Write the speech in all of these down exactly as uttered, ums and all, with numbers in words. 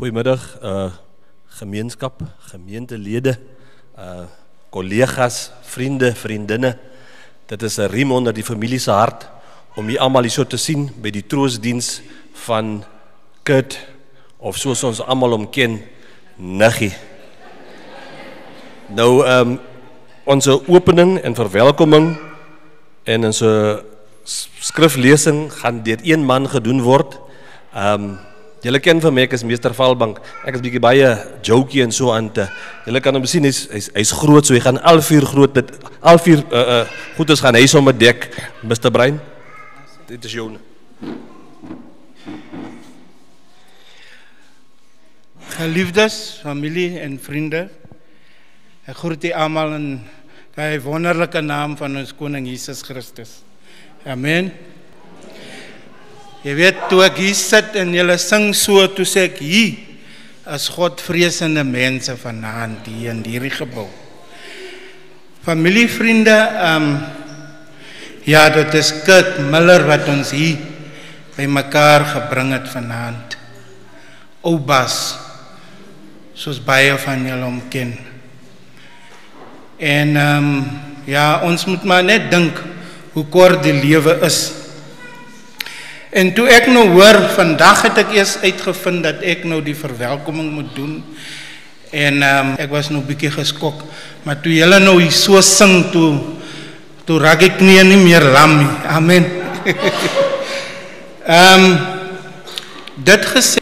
Goeiemiddag, uh, gemeenskap, gemeentelede, uh, collega's, vriende, vriendinne. Dit is 'n riem onder die familie se hart om hier almal hier so te sien by die troostdiens van Kurt, of soos ons almal hom ken, Niggie. Nou, um, onze opening en verwelkoming en onze skriflesing gaan deur een man gedoen word. Um, Julle ken van my, ek is meester Valbank. Ek is bietjie baie jokie en so aan te. Julle kan hom sien, hy's hy's hy's groot, so hy gaan al vier groot dit al vier uh, uh, goedes gaan hy sommer dek. mister Brein. Dit is joune. Geliefdes, familie en vriende. Ek groet u almal in die wonderlike naam van ons koning Jesus Christus. Amen. Jy weet, toe ek hier sit en julle sing so, toe sê ek, hier is Godvreesende mense vanaand hier in hierdie gebou. Familie, vriende, um, ja, dit is Kurt Miller wat ons hier by mekaar gebring het vanaand. Ou Bas, soos baie van julle hom ken. En um, ja, ons moet maar net dink hoe kort die lewe is. En toe ek nou hoor, vandag het ek eers uitgevind dat ek nou die verwelkoming moet doen. En um, ek was nou bietjie geskok. Maar toe julle nou hier so sing, toe, toe raak ek nie, nie meer lam nie. Amen. um, dit gesê,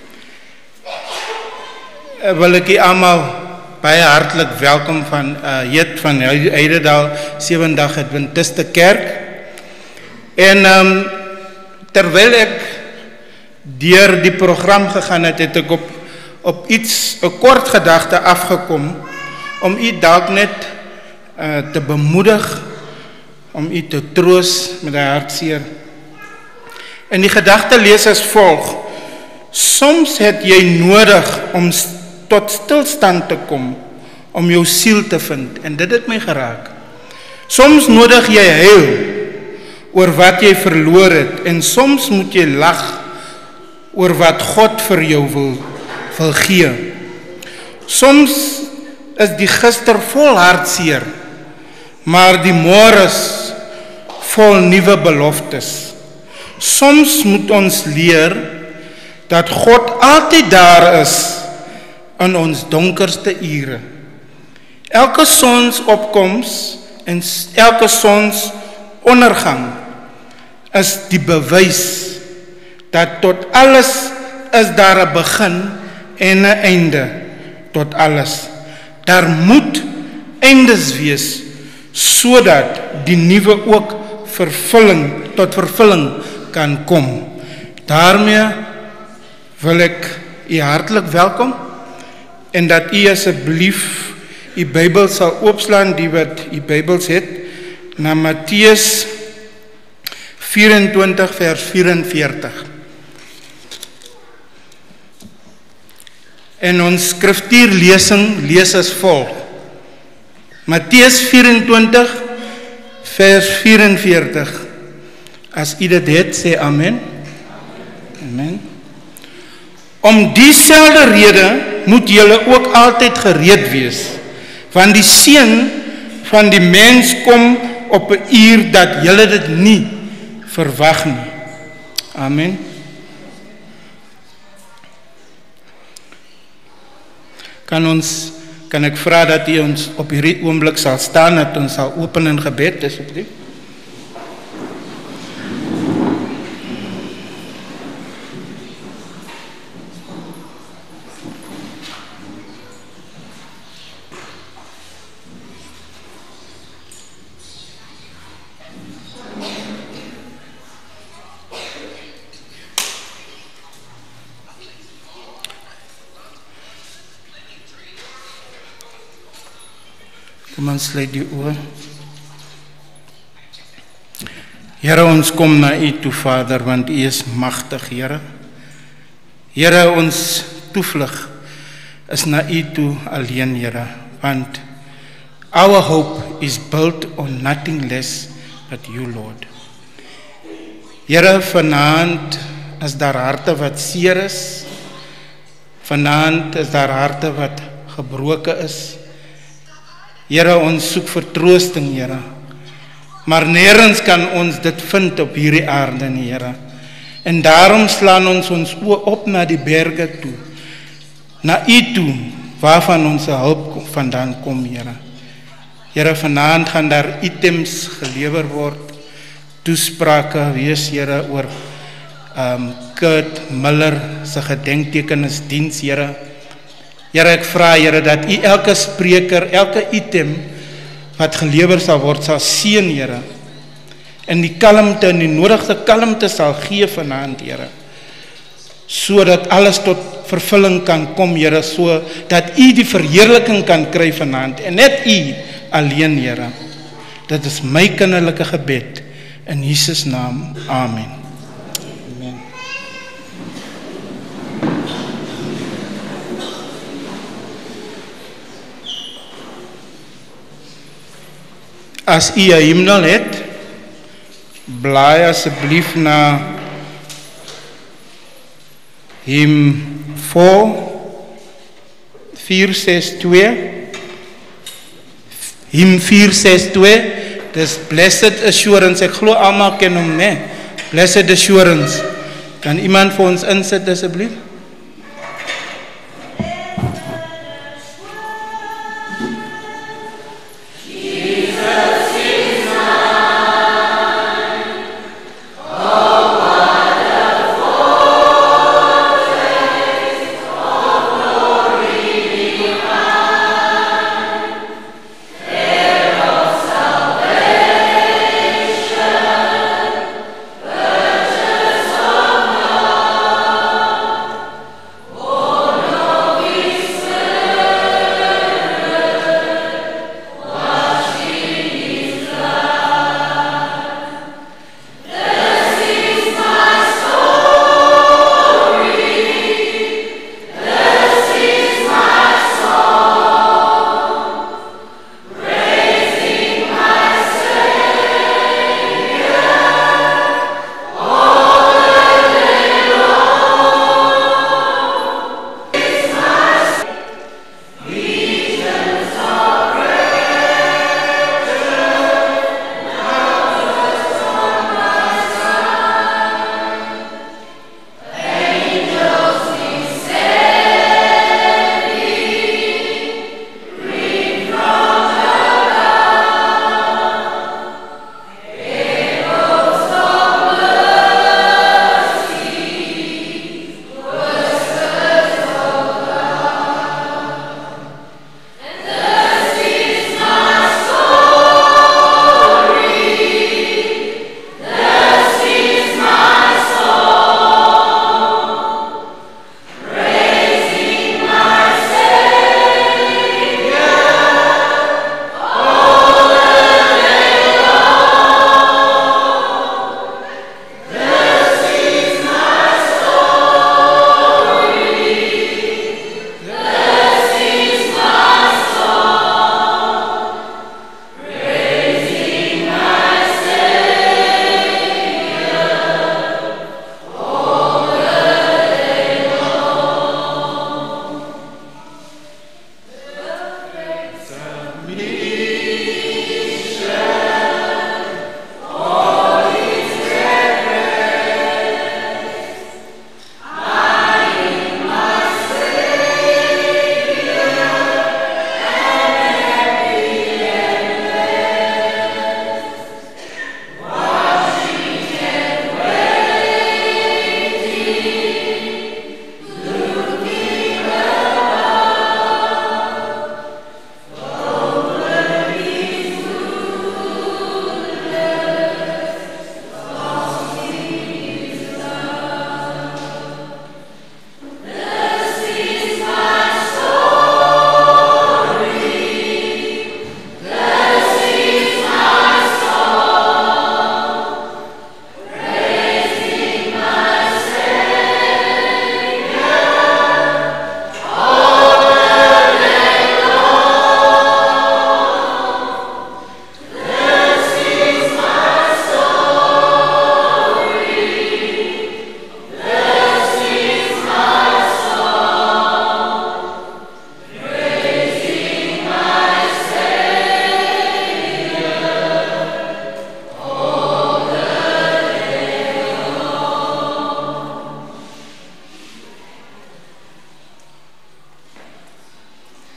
wil ek hier allemaal baie hartlik welkom van uh, Jet van Heidedal, Sewendag Adventiste Kerk. En um, terwyl ek deur die program gegaan het, het ek op, op iets, 'n kort gedagte afgekom, om u dalk net uh, te bemoedig, om u te troos met die hartseer. En die gedagte lees as volg: soms het jy nodig om tot stilstand te kom, om jou siel te vind, en dit het my geraak. Soms nodig jy huil oor wat jy verloor het, en soms moet jy lag oor wat God vir jou wil, wil gee. Soms is die gister vol hartseer, maar die môres vol nuwe beloftes. Soms moet ons leer dat God altyd daar is in ons donkerste ure. Elke sonsopkoms en elke sonsondergang is die bewys dat tot alles is daar 'n begin en 'n einde tot alles. Daar moet eindes wees, sodat die nuwe ook vervulling tot vervulling kan kom. Daarmee wil ek u hartlik welkom, en dat u asseblief u Bybel sal oopslaan, die wat u Bybels het, na Matteus vyf-en-twintig vers vyf-en-veertig. En ons skriftuurlesing lees as volg. Matteus vyf-en-twintig vers vyf-en-veertig. As u dit het, sê amen. Amen. Om dieselfde rede moet julle ook altyd gereed wees, want die seun van die mens kom op 'n uur dat julle dit nie verwag nie. Amen. Kan ons, kan ek vra dat u ons op hierdie oomblik sal staan, dat ons sal open in gebed, asseblief. Kom ons sluit die oë. Here, ons kom na u toe, Vader, want u is magtig, Here. Here, ons toevlug is na u toe alleen, Here, want our hope is built on nothing less but you, Lord. Here, vanaand is daar harte wat seer is, Vanaand is daar harte wat gebroken is. Here, ons soek vertroosting, Here. Maar nergens kan ons dit vind op hierdie aarde nie, Here. En daarom slaan ons ons oë op na die berge toe. Na U toe, waarvan ons hulp vandaan kom, Here. Here, vanaand gaan daar items gelewer word, toesprake wees, Here, oor um, Kurt Miller se gedenktekenisdiens, Here. Here, ek vra, Here, dat U elke spreker, elke item wat gelewer sal word, sal seën, Here. En die kalmte, en die nodigste kalmte sal gee vanaand, Here. So dat alles tot vervulling kan kom, Here, so dat U die verheerliking kan kry vanaand. En net U alleen, Here. Dit is my kinderlike gebed. In Jesus naam, amen. Amen. As u 'n hymnal het, blaai asseblief na hymn vier ses twee. Hymn vier ses twee. Dis Blessed Assurance. Ek glo almal ken hom, né? Blessed Assurance. Kan iemand vir ons insit asseblief?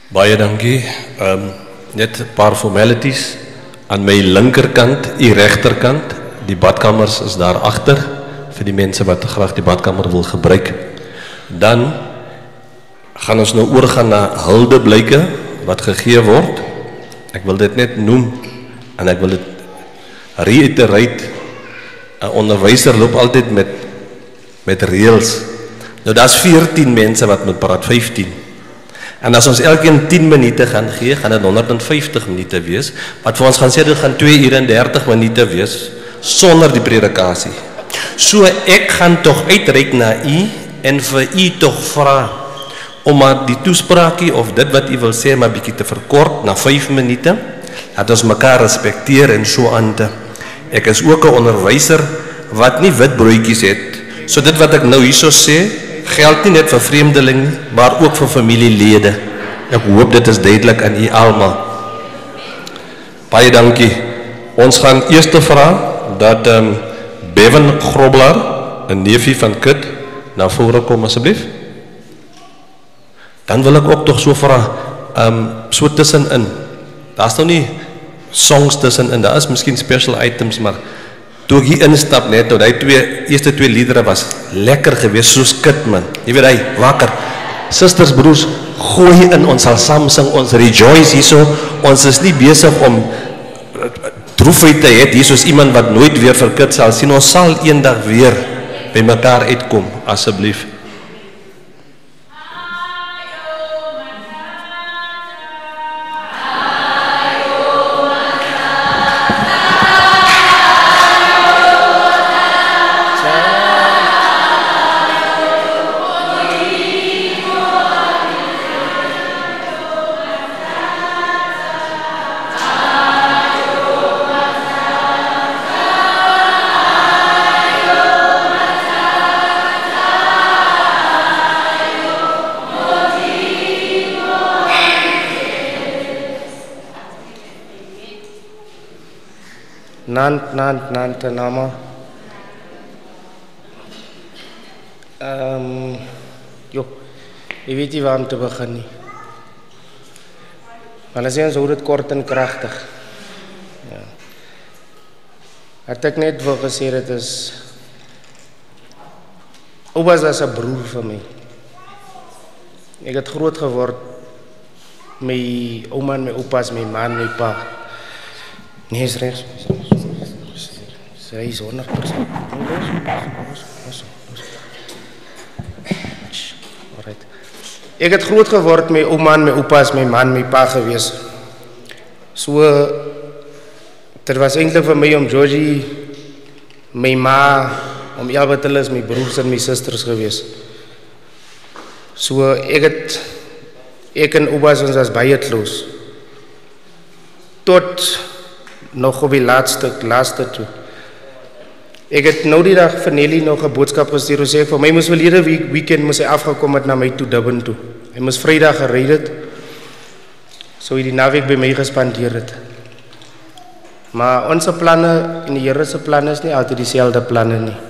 Baie dankie. Um, net 'n paar formalities. Aan my linkerkant, u regterkant, die badkamers is daar agter vir die mense wat graag die badkamer wil gebruik. Dan gaan ons nou oorgaan na huldeblyke wat gegee word. Ek wil dit net noem en ek wil dit reiterate. 'n Onderwyser loop altyd met met reëls. Nou daar's veertien mense wat moet praat, vyftien. En as ons elkeen tien minute gaan gee, gaan dit honderd en vyftig minute wees, wat vir ons gaan sê dit gaan twee ure en dertig minute wees sonder die predikasie. So ek gaan tog uitreik na u en vir u tog vra om maar die toespraakie of dit wat u wil sê maar bietjie te verkort na vyf minute. Laat ons mekaar respekteer en so aan te. Ek is ook 'n onderwyser wat nie wit broodjies het. So dit wat ek nou hierso sê, geld nie net vir vreemdelinge, maar ook vir familielede. Ek hoop dit is duidelik aan u almal. Baie dankie. Ons gaan eers vra dat um, Bevan Grobler, 'n neefie van Kit, na vore kom asseblief. Dan wil ek ook tog so vra, um, so tussenin. Daar's nou nie songs tussenin, daar is miskien special items, maar toe ek hier instap net, toe die twee, eerste twee liedere was lekker geweest, soos Kit man. Jy weet hy, wakker. Sisters, broers, gooi in, ons sal saam sing, ons rejoice hierso, ons is nie besig om droefheid te het, hier soos iemand wat nooit weer vir Kit sal sien, ons sal eendag weer by mekaar uitkom, asseblief. Nant, nant, nant, nama. Um, jo, ik weet niet waar om te beginnen. Maar dan zijn ze hoe het kort en krachtig. Ja. Had ik net wel gezegd, het is... Opa was een broer van mij. Ik heb groot geworden. Mijn oma en mijn opa's, mijn ma en mijn pa. Nee, is rechts. Zij is honderd procent. Ik heb groot geworden met oma en mijn opa's, mijn man, mijn pa geweest. So, het was eigenlijk voor mij om Georgie, mijn ma, om Elba te les, mijn broers en mijn zusters geweest. So, ik het, ik en opa's ons was bij het los. Tot nog op die laatste, laatste toe. Ik heb nou die dag van Nelly nog een boodschap gestuurd. Hij zei, voor mij moest verleden week, weekend moest hij afgekomen naar mij toe, Durban toe. Hij moest vrijdag gereden. Zo hij die naweek bij mij gespandeerd. Maar onze plannen, in de Heerse plannen is niet altijd diezelfde plannen. Nie.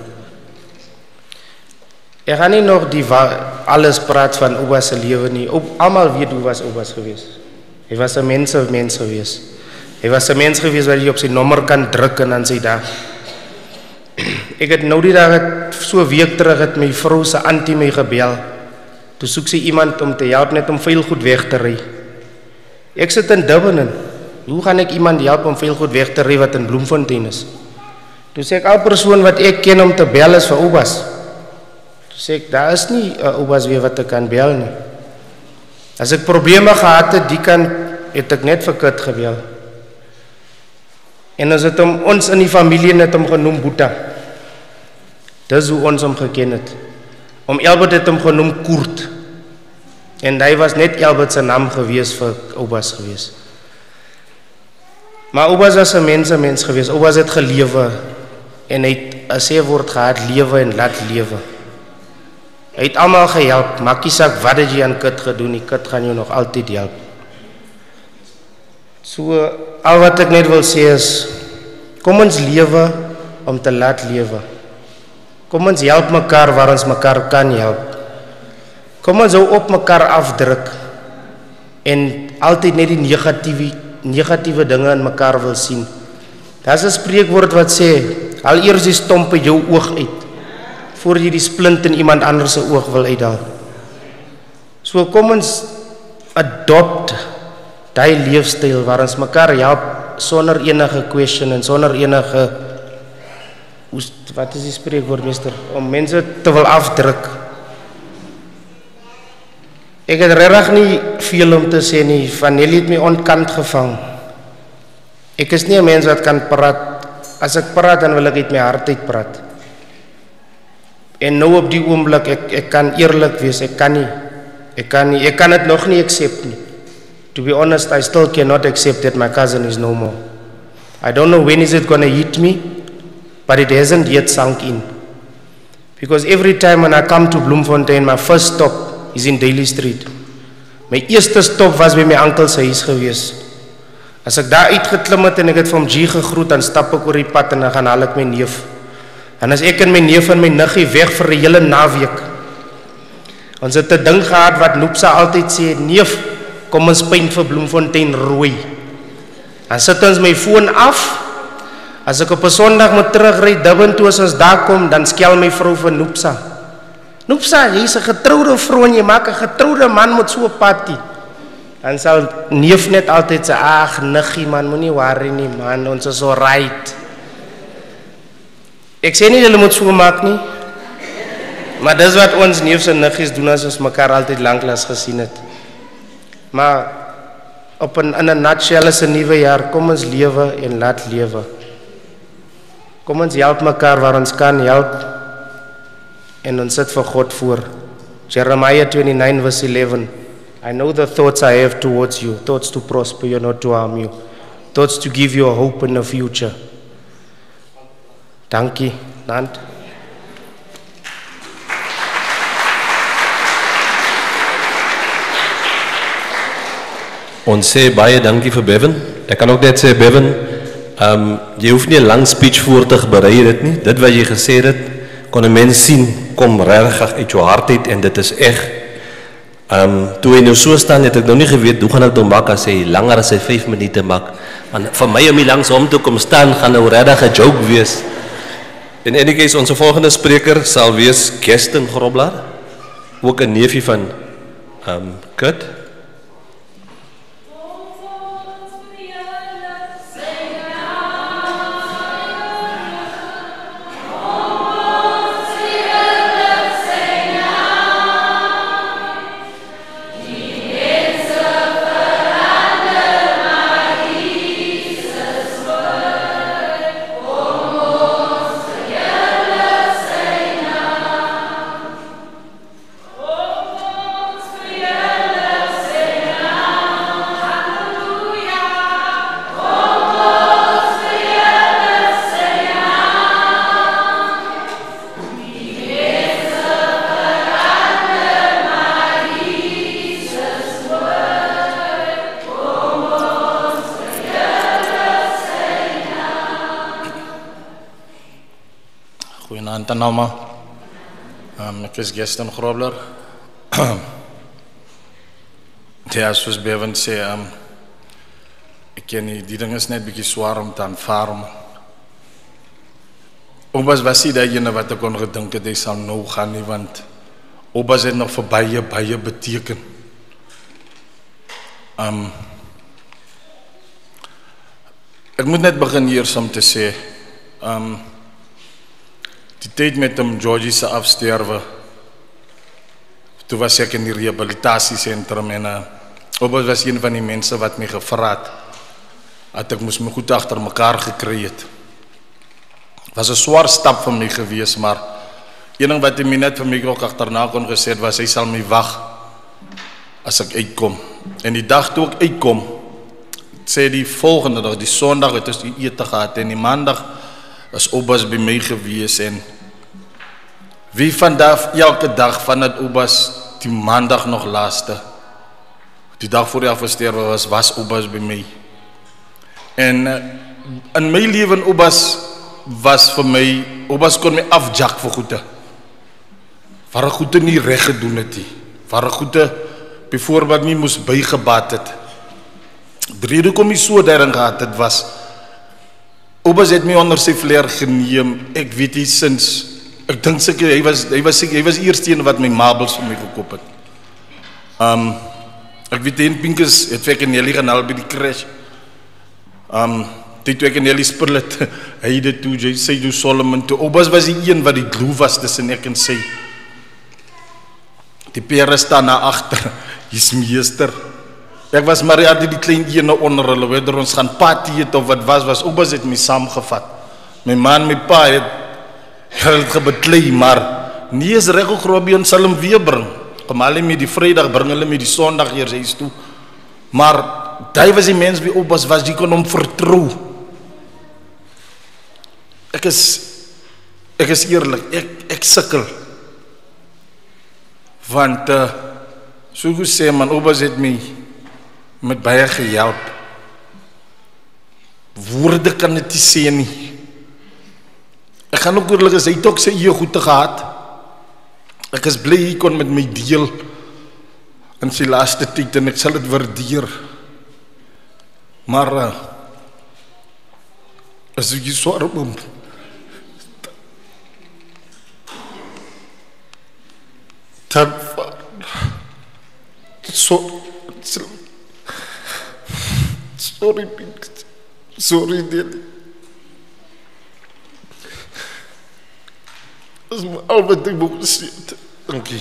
Ik ga niet nog die alles praten van Oba's leven. Nie. Allemaal weet hoe was Oba's geweest. Hij was een mens of mens geweest. Hij was een mens geweest waar je op zijn nummer kan drukken en zei daar. Ik heb nou die dag zo'n week terug het mijn vrouw zijn auntie mij gebeld. Toen zoek ze iemand om te helpen net om veel goed weg te rijden. Ik zit in Durban. Hoe ga ik iemand helpen om veel goed weg te rijden wat in Bloemfontein is? Toen zei ik, al persoon wat ik ken om te bellen is voor Oba's. Toen zei ik, daar is niet uh, Oba's weer wat ik kan bellen. Nie. Als ik problemen gehad heb, die kan, heb ik net voor Kit gebeld. En dan het om ons in die familie net om genoemd Boeta. Dat is hoe ons hem gekend het. Om Elbert het hem genoemd Koert. En hij was net Elbert zijn naam geweest voor Oba's geweest. Maar Oba's was een mens, een mens geweest. Oba's het geleven. En hij het een zeewoord gehad, leven en laat leven. Hij het allemaal gehelpt. Maak je zak wat het je aan Kit gedoen. Die Kit gaan je nog altijd helpen. So, al wat ek net wil sê is, kom ons lewe om te laat lewe. Kom ons help mekaar waar ons mekaar kan help. Kom ons hou op mekaar afdruk. en altyd net die negatiewe negatiewe dinge in mekaar wil sien. Daar's 'n spreekwoord wat sê, haal eers die stomp uit jou oog uit voor jy die splint in iemand anders se oog wil uithaal. So kom ons adopt daai leefstyl waar ons mekaar help sonder enige question en sonder enige wat is die spreekwoord meester om mense te wil afdruk. Ek het regtig nie veel om te sê nie, van Nelly het my ontkant gevang. Ek is nie 'n mens wat kan praat. As ek praat dan wil ek uit my hart uit praat. En nou op die oomblik ek ek kan eerlik wees, ek kan nie. Ek kan nie, ek kan dit nog nie accept nie. To be honest, I still cannot accept that my cousin is no more. I don't know when is it going to hit me, but it hasn't yet sunk in. Because every time when I come to Bloemfontein, my first stop is in Daly Street. My eerste stop was by my oom se huis gewees. As ek daar uitgeklim het en ek het vir hom G gegroet, dan stap ek oor die pad en dan gaan haal ek my neef. En as ek en my neef en my niggie weg vir 'n hele naweek. Ons het 'n ding gehad wat Noepsa altyd sê, neef, kom ons paint vir Bloemfontein rooi. Dan sit ons my foon af. As ek op 'n Sondag moet terugry Durban toe as ons daar kom, dan skel my vrou vir Noepsa. Noepsa, jy is 'n getroude vrou en jy maak 'n getroude man met so 'n party. Dan sal neef net altyd sê, ag niggie man, moenie worry nie man, ons is alright. Ek sê nie julle moet so maak nie. Maar dis wat ons neefs en niggies doen as ons mekaar altyd lanklaas gesien het. Maar op 'n in 'n nutshell is 'n nuwe jaar, kom ons lewe en laat lewe. Kom ons help mekaar waar ons kan help. En ons sit vir God voor. Jeremiah twenty-nine verse eleven. I know the thoughts I have towards you, thoughts to prosper you, not to harm you, thoughts to give you a hope in the future. Dankie, Nant. Ons sê baie dankie vir Bevan. Ek kan ook net sê Bevan, um, jy hoef nie 'n lang speech voor te berei dit nie. Dit wat jy gesê het, kon 'n mens sien kom regtig uit jou hart uit en dit is reg. Um, toe hy nou so staan, het ek nou nie geweet hoe gaan ek nou maak as hy langer as hy vyf minute maak. Want vir my om hier langs hom toe kom staan gaan nou regtig 'n joke wees. In any case, onze volgende spreker sal wees Kirsten Grobler, ook 'n neefie van um, Kurt. Goeienaand almal. Um, ek is Kirsten Grobler. Ja, soos Bevan sê, um, ek ken nie, die ding is net bietjie swaar om te aanvaar. Obas was nie dat jene wat ek kon gedink het, hy sal nou gaan nie, want Obas het nog vir baie, baie beteken. Um, ek moet net begin hier om te sê, um, die tyd met hom Georgie se afsterwe, toe was ek in die rehabilitasiesentrum en uh, Obas was een van die mense wat my gevra het, dat ek moes my goed agter mekaar gekry het. Was 'n swaar stap vir my gewees, maar een ding wat hy my net vir my ook agterna kon gesê het, was hy sal my wag as ek uitkom. En die dag toe ek uitkom, sê die volgende dag, die Sondag het ons die ete gehad en die Maandag is Obas by my gewees en wie vandag elke dag van het Obas die Maandag nog laaste, die dag voor die afsterwe was, was Obas by my. En uh, in my lewe Obas was vir my, Obas kon my afjak vir goede. Waar ek goede nie reg gedoen het nie. Waar ek goede op byvoorbeeld nie moes bygebaat het. Die rede kom nie so daarin gehad het was, Obas het my onder sy vleer geneem, ek weet nie sinds, ek dink seker, hy was, hy was, hy was eerst een wat my marbles vir my gekoop het. Um, ek weet die Pinkers het vir ek en Nelly gaan al by die crash. Um, die toe ek en Nelly spul het, hy het toe, jy sê toe Solomon toe, Obas was die een wat die glue was tussen ek en sy. Die pere staan na achter, hier's meester. Ek was maar ja, die klein ene onder hulle, weder ons gaan party het of wat was, was Obas het my saamgevat. My man, my pa het, hulle het gebeklei, maar nie is Rego Grobbie en sal hom weer bring. Kom hulle met die vrydag, bring hulle met die sondag eers huis toe. Maar, die was die mens wie Obas was, die kon hom vertrou. Ek is, ek is eerlik, ek, ek sikkel. Want, uh, so goed sê man, Obas het my met baie gehelp. Woorde kan het nie sê nie. Ek gaan ook oorlik as hy het ook sy eie goede gehad. Ek is blij hy kon met my deel in sy laaste tyd en ek sal het waardeer. Maar uh, as ek so arm om dan so sorry Pink, sorry Nelly. Dat is al wat ek moet sê. Dankie.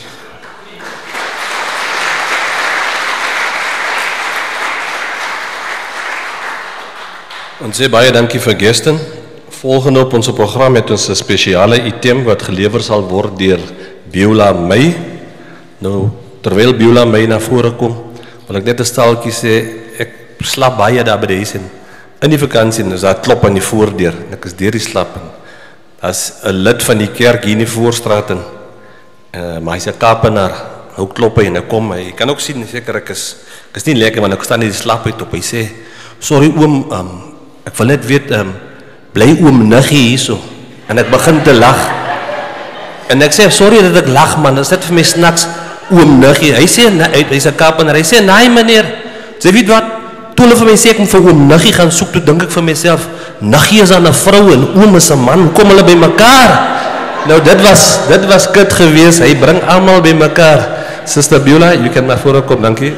Ons sê baie dankie vir Geston. Volgende op ons program het ons 'n spesiale item wat gelewer sal word deur Beulah May. Nou, terwyl Beulah May na vore kom, wil ek net 'n staaltjie sê, ek slap baie daar by die huis en in die vakansie, is daar klop aan die voordeur, en ek is deur die slap, en daar is 'n lid van die kerk hier in die voorstraat, en uh, maar hy is 'n kapenaar, nou klop hy en ek kom, hy kan ook sien, seker ek is, ek is nie lekker, want ek staan in die slap uit op, hy sê, sorry oom, um, ek wil net weet, um, bly oom Niggie hier so, en ek begin te lag, en ek sê, sorry dat ek lag man, is dit vir my snaks, oom Niggie, hy sê, hy is 'n kapenaar, hy sê, nee meneer, sê weet wat, toe hulle vir my sê, ek moet vir oom Niggie gaan soek, toe dink ek vir myself, Niggie is aan 'n vrou en oom is 'n man, kom hulle by mekaar? Nou dit was, dit was kut gewees, hy bring almal by mekaar. Sister Beulah, you can na vore kom, dankie.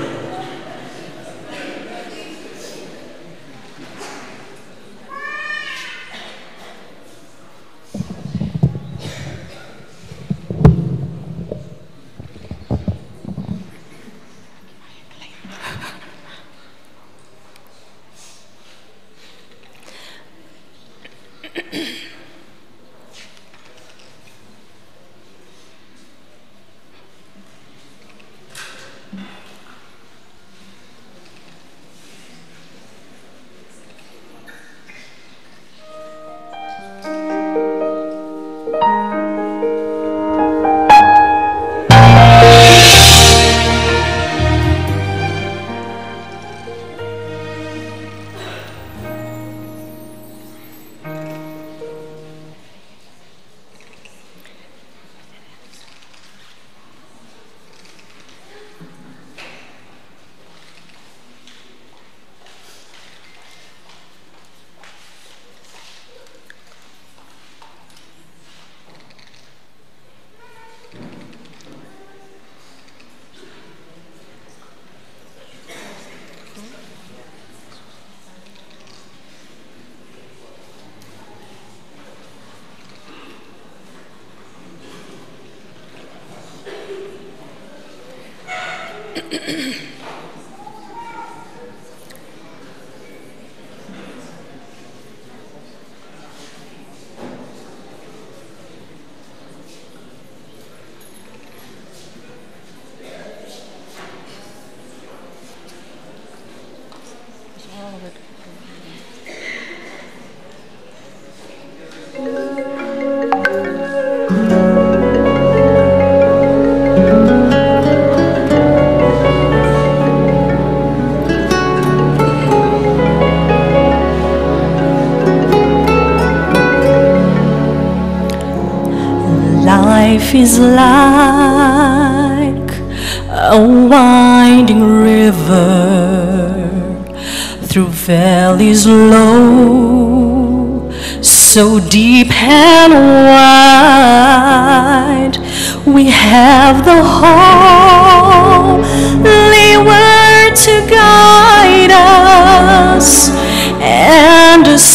Life is like a winding river through valleys low, so deep and wide. We have the Holy Word to guide us, and a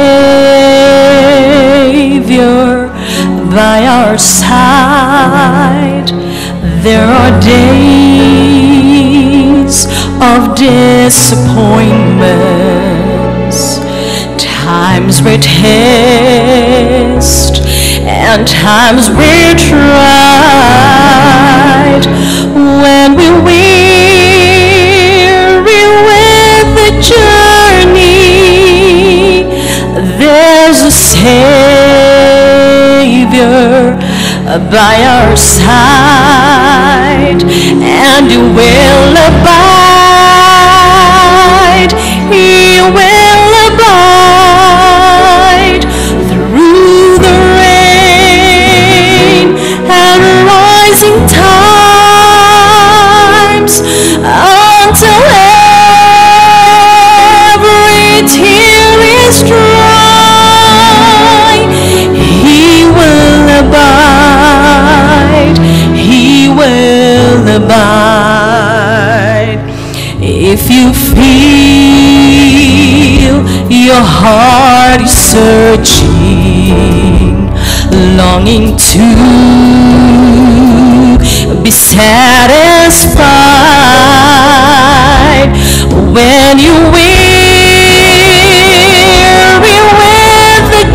Savior by our side. There are days of disappointments, times we're tested, and times we're tried. When we're weary with the journey, there's a Savior by our side, and He will abide. He will abide through the rain and rising times, until every tear is dry. He will abide. He will abide. If you feel your heart is searching, longing to be satisfied, when you weary with the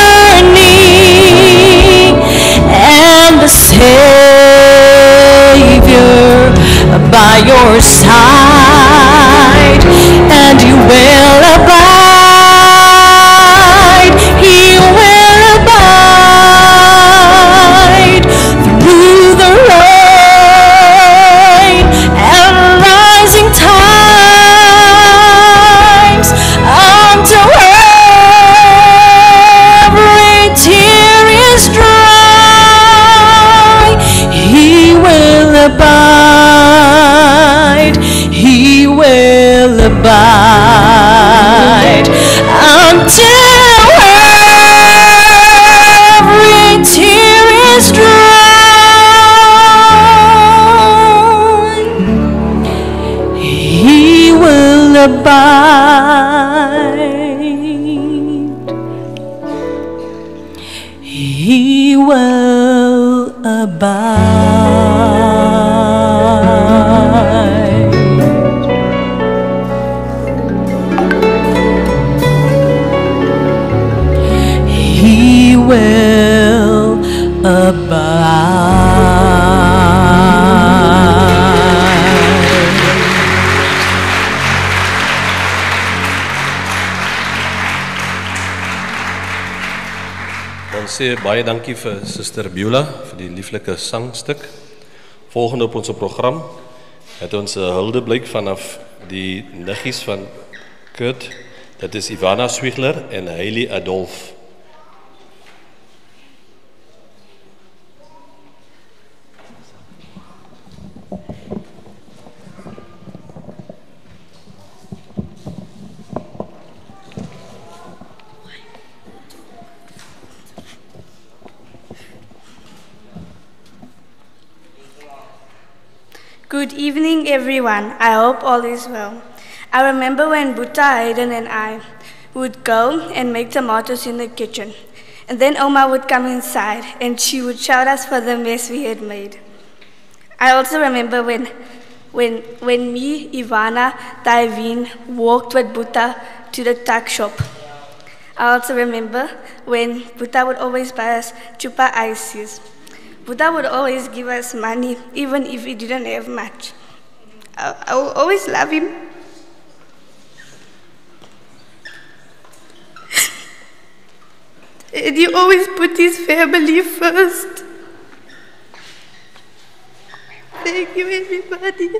journey, and the Savior by your side, and you will abide. He will abide through the rain and rising times, until every tear is dry. He will abide. He will abide until every tear is dry. He will abide. He will abide. He will abide. Ons sê baie dankie vir Suster Beulah vir die lieflike sangstuk. Volgende op ons program het ons 'n huldeblyk vanaf die niggies van Kurt. Dit is Ivana Swigler en Hailey Adolf. Good evening, everyone. I hope all is well. I remember when Buta, Hayden, and I would go and make tomatoes in the kitchen. And then Oma would come inside and she would shout us for the mess we had made. I also remember when, when, when me, Ivana, Taiveen walked with Buta to the tuck shop. I also remember when Buta would always buy us chupa ices. Buddha would always give us money, even if we didn't have much. I, I will always love him. And he always put his family first. Thank you, everybody.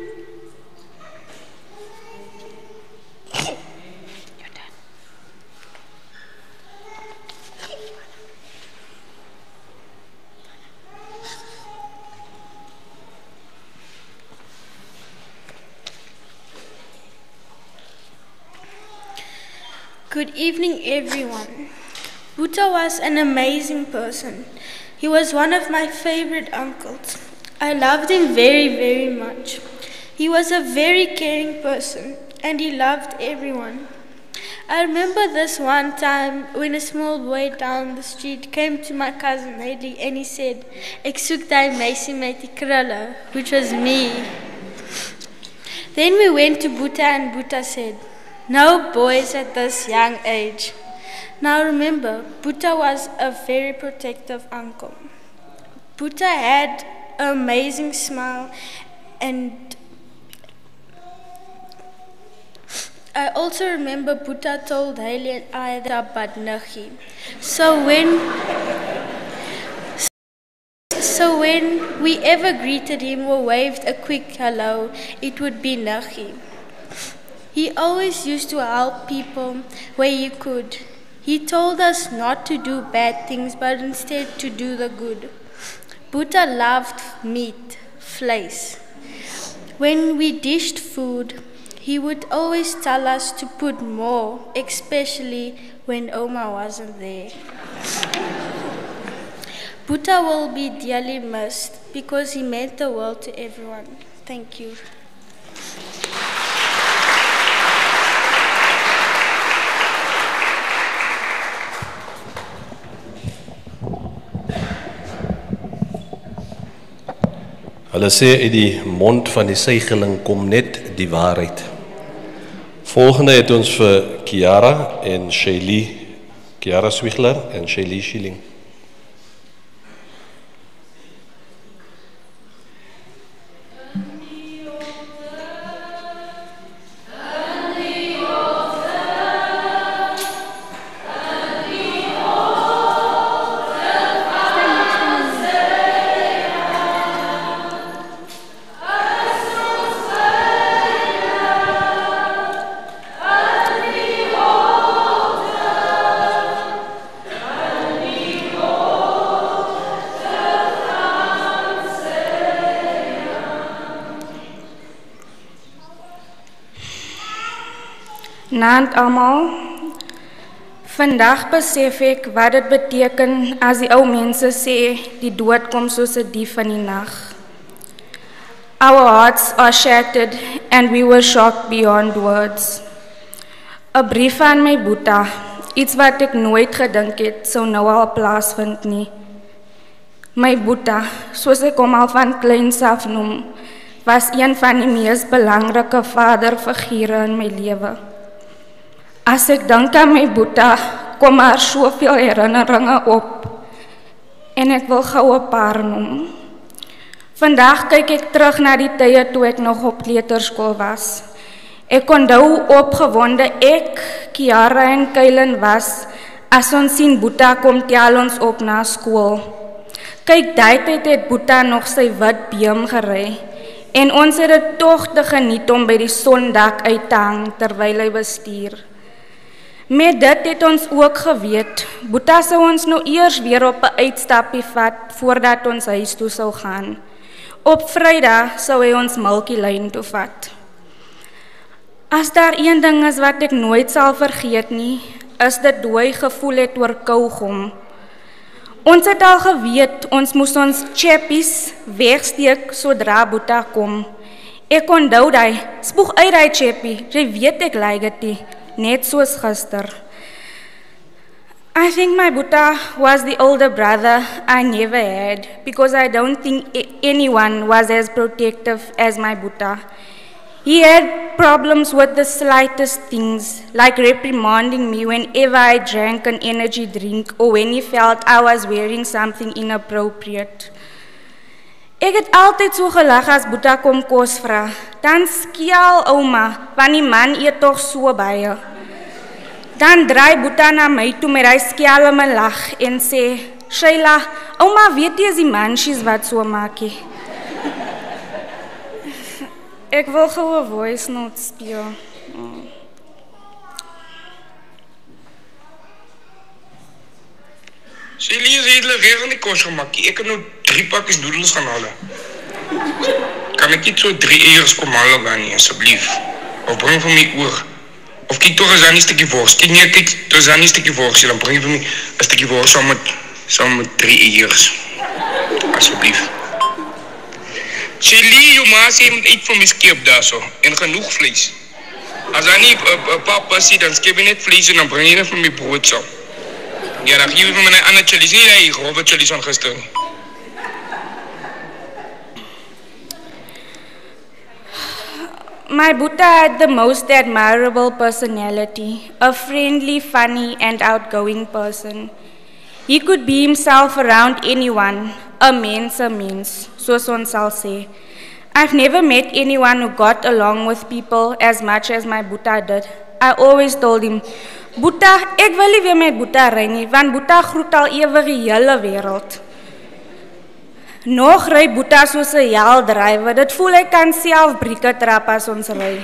Good evening, everyone. Boeta was an amazing person. He was one of my favorite uncles. I loved him very, very much. He was a very caring person, and he loved everyone. I remember this one time when a small boy down the street came to my cousin Haley and he said, "Ek soek daai meisie met die krulle," which was me. Then we went to Boeta and Boeta said, "No boys at this young age." Now remember, Boeta was a very protective uncle. Boeta had an amazing smile, and I also remember Boeta told Haley and I that badnuggie. So when so when we ever greeted him or waved a quick hello, it would be nuggie. He always used to help people where he could. He told us not to do bad things, but instead to do the good. Boeta loved meat, vleis. When we dished food, he would always tell us to put more, especially when Oma wasn't there. Boeta will be dearly missed because he meant the world to everyone. Thank you. Hulle sê uit die mond van die suigeling kom net die waarheid. Volgende het ons vir Kiara en Shaylee, Kiara Swigler en Shaylee Schilling. Naand almal, vandag besef ek wat dit beteken as die ou mense sê die dood kom soos 'n dief in die nag. Our hearts are shattered and we were shocked beyond words. 'n Brief aan my Boeta, iets wat ek nooit gedink het sou nou al plaasvind nie. My Boeta, soos ek hom al van kleins af noem, was een van die mees belangrike vaderfigure in my lewe. As ek dink aan my Boeta, kom maar soveel herinneringe op en ek wil gou 'n paar noem. Vandag kyk ek terug na die tye toe ek nog op kleuterskool was. Ek onthou opgewonde ek, Kiara en Kylen was as ons sien Boeta kom tel ons op na skool. Kyk, daai tyd het Boeta nog sy wit B M gery en ons het dit tog te geniet om by die sondak uit te hang terwyl hy bestuur. Met dit het ons ook geweet, Boeta sou ons nou eers weer op 'n uitstappie vat voordat ons huis toe sou gaan. Op Vrydag sou hy ons Milky Lane toe vat. As daar een ding is wat ek nooit sal vergeet nie, is dit hoe hy gevoel het oor Kaugom. Ons het al geweet, ons moes ons chappies wegsteek sodra Boeta kom. Ek onthou daai, spoeg uit daai chappie, jy weet ek like dit nie. Net soos gister. I think my Boeta was the older brother I never had because I don't think anyone was as protective as my Boeta. He had problems with the slightest things, like reprimanding me whenever I drank an energy drink or when he felt I was wearing something inappropriate. Ek het altyd so gelag as Boeta kom kos vra. Dan skiel ouma, want die man eet tog so baie. Dan draai Boeta na my toe met hy skelm en lag en sê, "Sheila, ouma weet jy is die manshies wat so maakie." Ek wil gou 'n voice note speel. Oh. Sheila, jy het lekker in die kos gemaakie. Ek het nou drie pakkies noedels gaan haal. Kan ek net so drie eiers kom haal dan nie, asseblief? Of bring vir my oor. Of kyk toch eens aan die stukkie wors. Kyk nee, kyk, toch eens aan die stukkie wors. Dan bring jy vir my 'n stukkie wors saam met saam met drie eiers. Asseblief. Chili, jou ma sê jy moet eet van my skep daar so en genoeg vlees. As daar nie 'n papa sien dan skep jy net vlees en dan bring jy net vir my brood saam. Ja, dan gee jy vir my 'n ander chili. Sien jy grove chili van gister nie? My Buddha had the most admirable personality, a friendly, funny, and outgoing person. He could be himself around anyone, a mens a mens, soos ons sal sê. I've never met anyone who got along with people as much as my Buddha did. I always told him, Buddha, ek wil nie weer met Buddha ry nie, want Buddha groet al ewig die hele wêreld. Nog ry Buddha soos 'n hel drywer, dit voel hy kan self brieke trap as ons ry.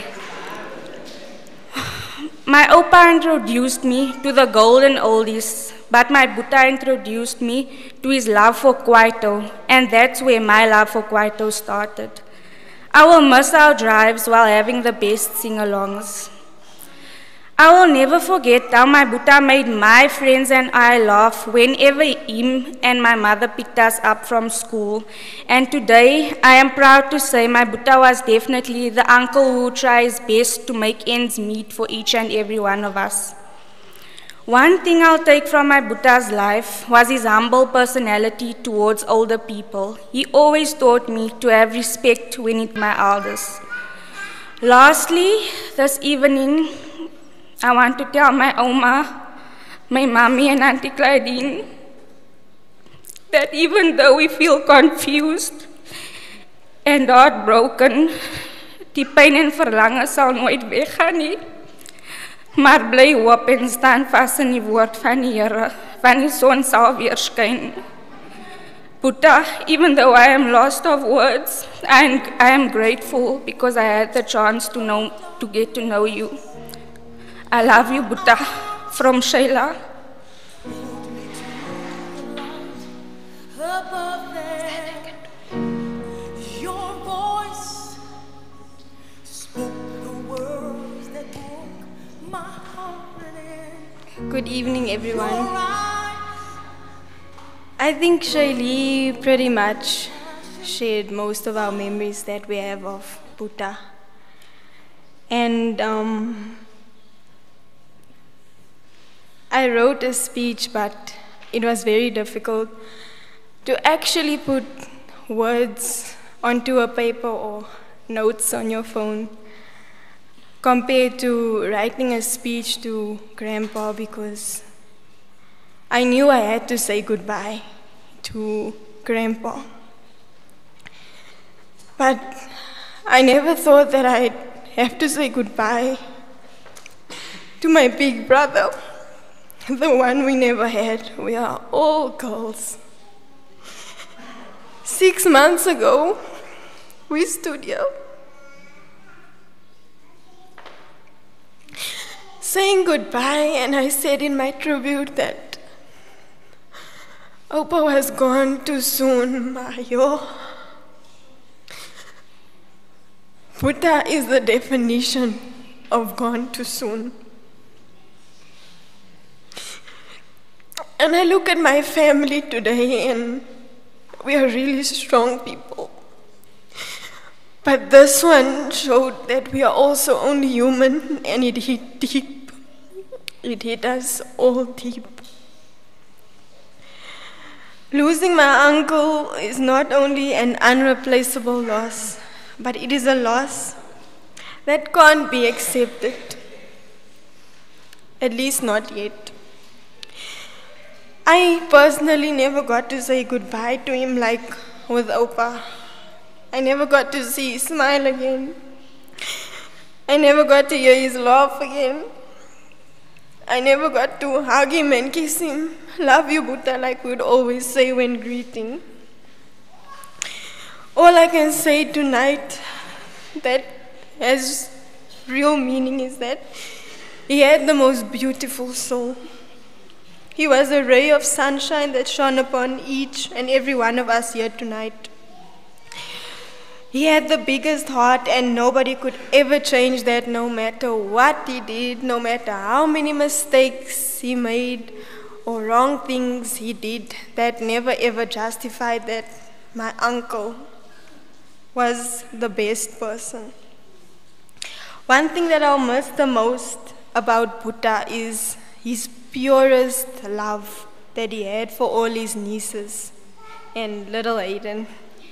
My Opa introduced me to the golden oldies, but my Buddha introduced me to his love for Kwaito, and that's where my love for Kwaito started. I will miss our drives while having the best sing-alongs. I will never forget how my Buddha made my friends and I laugh whenever him and my mother picked us up from school. And today, I am proud to say my Buddha was definitely the uncle who tries best to make ends meet for each and every one of us. One thing I'll take from my Buddha's life was his humble personality towards older people. He always taught me to have respect when it my elders. Lastly, this evening, I want to tell my Oma, my mommy and Auntie Claudine that even though we feel confused and heartbroken, die pyn en verlange sal nooit weggaan nie, maar bly hoop en staan vas in die woord van die Here, van die son sal weer skyn. Buddha, even though I am lost of words, I am, I am grateful because I had the chance to know, to get to know you. I love you, Buddha, from Shayla. Your voice spoke the words that broke my heart. Good evening, everyone. I think Shaylee pretty much shared most of our memories that we have of Buddha. And um, I wrote a speech, but it was very difficult to actually put words onto a paper or notes on your phone compared to writing a speech to Grandpa, because I knew I had to say goodbye to Grandpa. But I never thought that I'd have to say goodbye to my big brother. The one we never had. We are all girls. Six months ago, we stood here saying goodbye, and I said in my tribute that Opa was gone too soon, Mayo. Buddha is the definition of gone too soon. And I look at my family today and we are really strong people. But this one showed that we are also only human, and it hit deep. It hit us all deep. Losing my uncle is not only an unreplaceable loss, but it is a loss that can't be accepted. At least not yet. I personally never got to say goodbye to him like with Opa. I never got to see his smile again. I never got to hear his laugh again. I never got to hug him and kiss him. Love you, Buddha, like we'd always say when greeting. All I can say tonight that has real meaning is that he had the most beautiful soul. He was a ray of sunshine that shone upon each and every one of us here tonight. He had the biggest heart and nobody could ever change that, no matter what he did, no matter how many mistakes he made or wrong things he did. That never ever justified that my uncle was the best person. One thing that I'll miss the most about Boeta is his purest love that he had for all his nieces and little Aiden.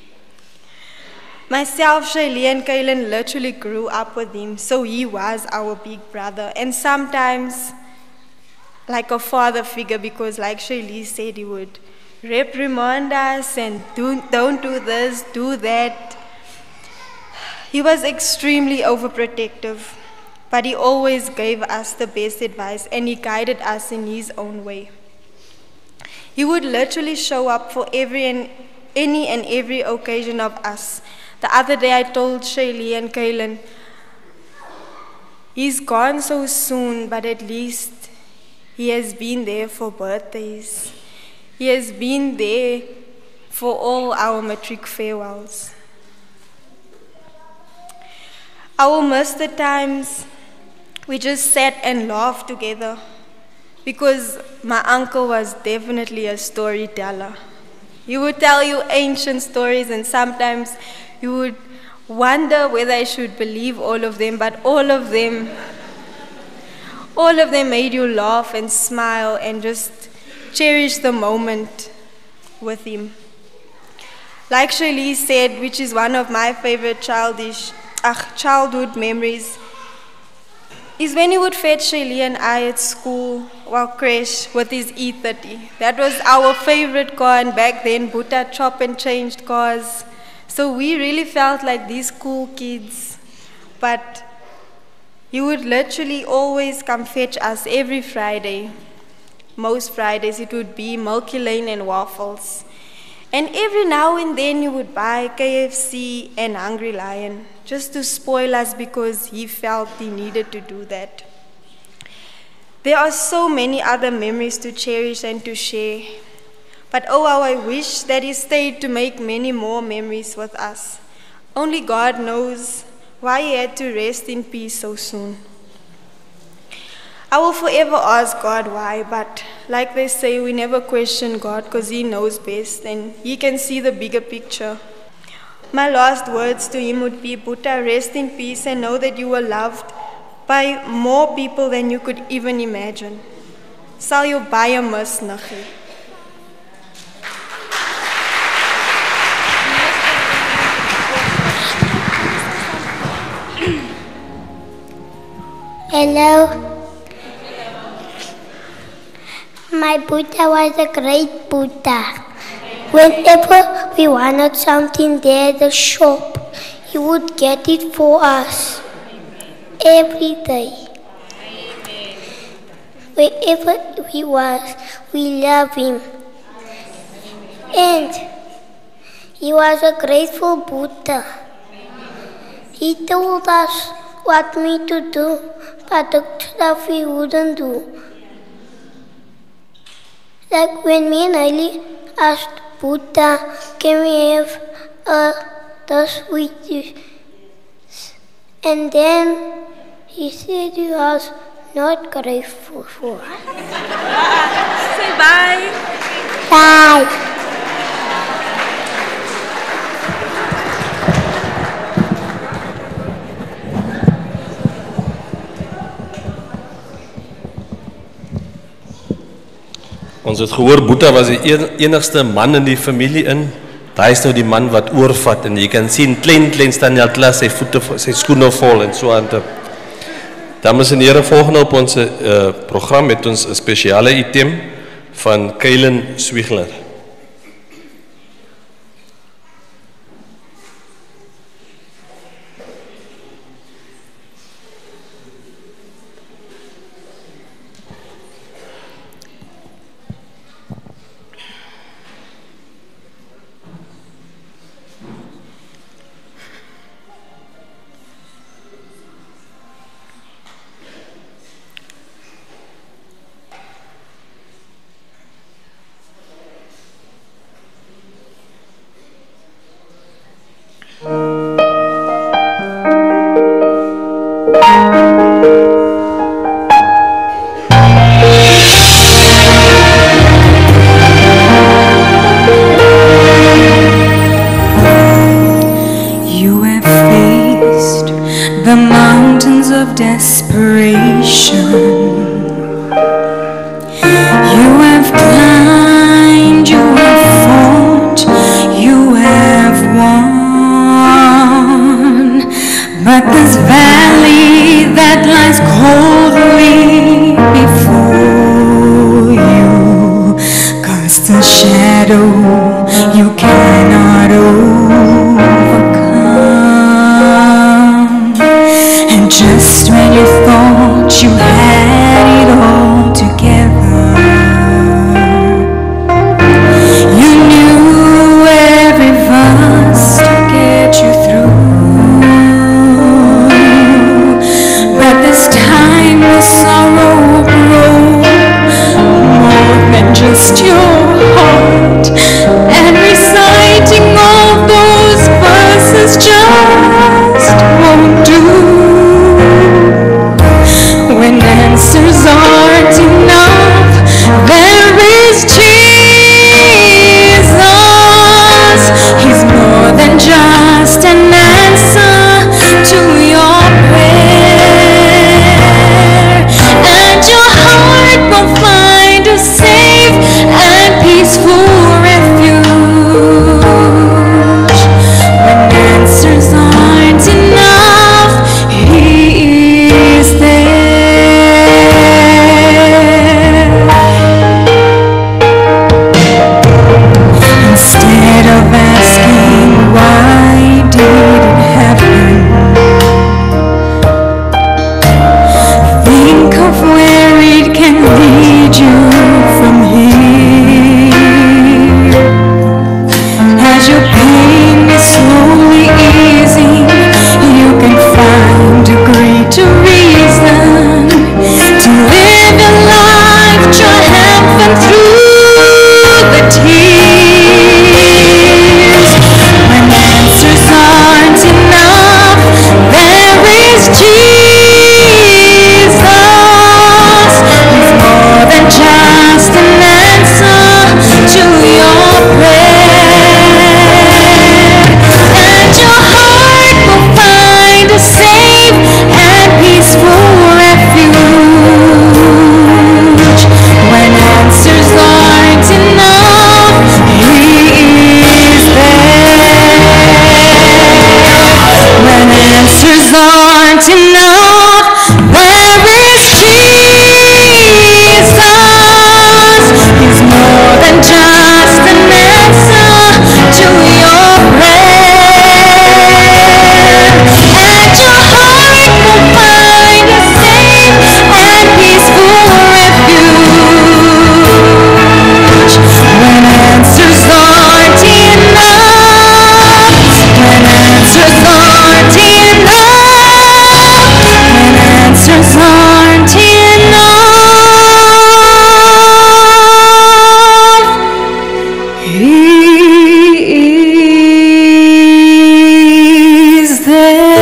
Myself, Shaylee, and Kaylin literally grew up with him, so he was our big brother. And sometimes, like a father figure, because like Shaylee said, he would reprimand us and do, don't do this, do that. He was extremely overprotective, but he always gave us the best advice and he guided us in his own way. He would literally show up for every and any and every occasion of us. The other day I told Shaylee and Kaylin, he's gone so soon, but at least he has been there for birthdays. He has been there for all our matric farewells. I will miss the times we just sat and laughed together, because my uncle was definitely a storyteller. He would tell you ancient stories, and sometimes you would wonder whether I should believe all of them, but all of them, all of them made you laugh and smile and just cherish the moment with him. Like Shaylee said, which is one of my favorite childish, uh, childhood memories, is when he would fetch Shaylee and I at school while crash with his E thirty. That was our favorite car, and back then Boeta chop and changed cars. So we really felt like these cool kids. But he would literally always come fetch us every Friday. Most Fridays it would be Milky Lane and waffles. And every now and then he would buy K F C and Hungry Lion just to spoil us, because he felt he needed to do that. There are so many other memories to cherish and to share. But oh, how I wish that he stayed to make many more memories with us. Only God knows why he had to rest in peace so soon. I will forever ask God why, but like they say, we never question God because he knows best and he can see the bigger picture. My last words to him would be, Boeta, rest in peace and know that you were loved by more people than you could even imagine. Sal jou baie mis, Niggie. Hello. My Boeta was a great Boeta. Whenever we wanted something there at the shop, he would get it for us. Every day. Wherever he was, we love him. And he was a grateful Boeta. He told us what we to do, but the stuff we wouldn't do. Like when me and Hailey asked Boeta, can we have uh, the sweet? And then he said he was not grateful for us. Say bye. Bye. Ons het gehoor Boeta was die enigste man in die familie in. Daai is nou die man wat oorvat en jy kan sien klein klein staan in klas sy voete sy skoene vol en so aan te. Dames en here, volgende op ons uh, program het ons 'n spesiale item van Kaylin Swiegler. nation. You have climbed, you have fought, you have won. But this valley that lies coldly before you casts a shadow you cannot overcome. And just when you thought you had it all together, you knew every verse to get you through. But this time the sorrow broke more than just your heart, and reciting all those verses just won't do. When answers aren't enough, there is Jesus. He's more than just an answer to your prayer, and your heart will find a safe and peaceful refuge. When answers aren't enough, He is there. Instead of asking why did it happen, think of where it can lead you from here. As your pain is slowly easing, you can find a greater reason to live your life triumphant through the tears. When answers aren't enough, there is Jesus. He's more than just an answer to your prayer, and your heart will find a safe and peaceful refuge. When answers aren't enough, He is there. When answers aren't enough, there is Jesus. He's more than just an answer to your prayer, and your heart will find a safe and peaceful refuge. When answers aren't enough, when answers aren't enough, when answers aren't enough, He is there.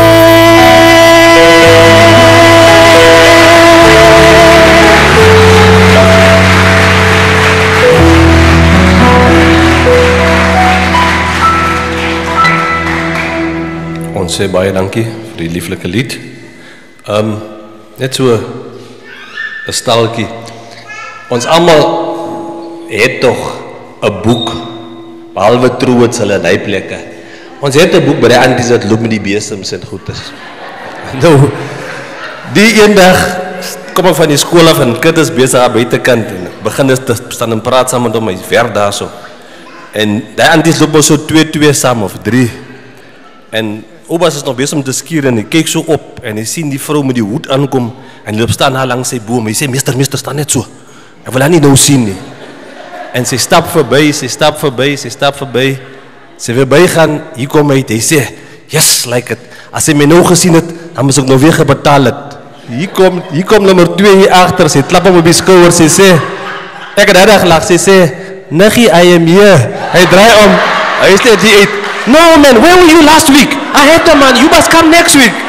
Ons sê baie dankie vir die lieflike lied. Um, net so 'n stalkie. Ons almal het tog 'n boek, behalwe Troets hulle in hy plekke. Ons het 'n boek by die anties wat loop met die besems en goeders. Nou, die eendag kom ek van die skool af en kind is besig aan buitekant en begin is te staan en praat saam met hom, hy's ver daarso. En die anties loop so twee twee saam of drie. En Obas is nog besig om te skier en hy kyk so op en hy sien die vrou met die hoed aankom en hy loop staan haar langs sy boom. Hy sê, meester, meester, staan net so. Hy wil haar nie nou sien nie. En sy stap verby, sy stap verby, sy stap verby. Sy verby gaan, hier kom hy, hy sê, yes, like it. As hy my nou gesien het, dan moes ek nou weer gebetaal het. Hier kom, hier kom nummer twee hier achter, sy klap hom op die skouwer, sy sê, ek het daar gelag, sy sê, Niggie, I am here. Hy draai om, hy sê, die eet, no man, where were you last week? I had the man, you must come next week.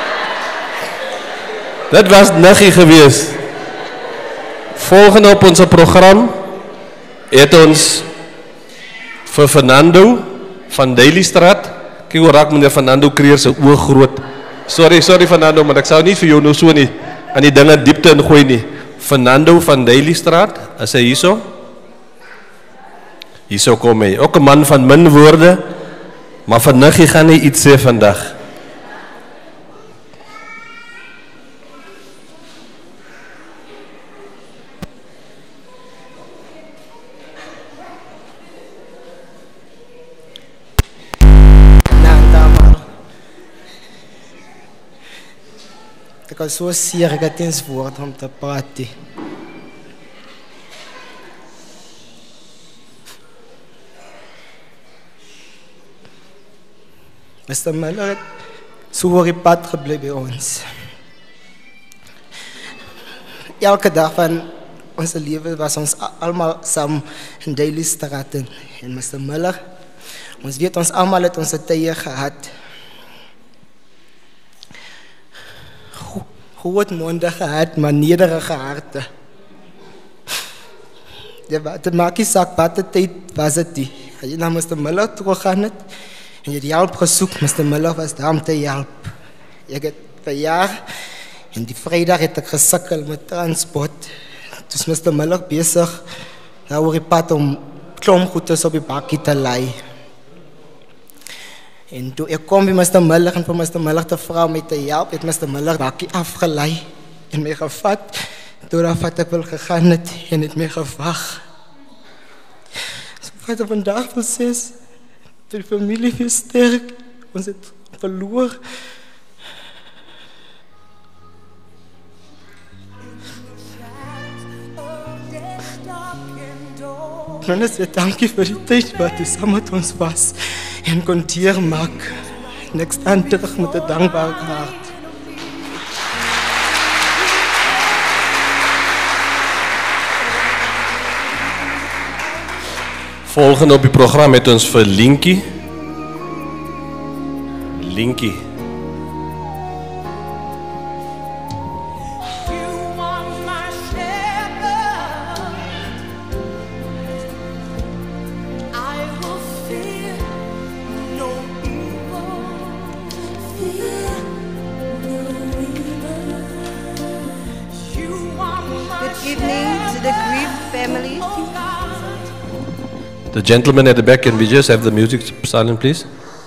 Dit was Niggie gewees. Volgende op ons program het ons vir Fernando van Dalystraat. Kyk hoe raak meneer Fernando Kreer sy oog groot. Sorry, sorry Fernando, maar ek sou nie vir jou nou so nie aan die dinge diepte ingooi nie. Fernando van Dalystraat, is hy hierso? Hierso kom hy. Ook 'n man van min woorde, maar vanniggie gaan hy iets sê vandag. Ek was so seer, ek het eens woord om te praat. nie. mister Miller het so oor die pad gebly by ons. Elke dag van ons lewe was ons a- almal saam in Dalystraat en en mister Miller. Ons weet ons almal het ons tye gehad. Groot monde gehad, maar nederige harte. Ja, wat maak nie saak wat die tyd was dit nie. As jy na mister Miller toe gegaan het en jy die hulp gesoek, mister Miller was daar om te help. Ek het vir jaar en die Vrydag het ek gesukkel met transport. Dus mister Miller besig daar oor die pad om klomp goedes op die bakkie te lei. En toe ek kom by mister Miller en vir mister Miller te vra om my te help, het mister Miller bakkie afgelei en my gevat. Toe daar wat ek wil gegaan het en het my gewag. So wat ek vandag wil sê is, die familie is sterk, ons het verloor. En ek sê dankie vir die tyd wat jy saam met ons was en kon teer maak. En ek staan terug met 'n dankbare hart. Volgende op die program het ons vir Linkie. Linkie. Good evening to the Grief family. The gentleman at the back, can we just have the music silent, please?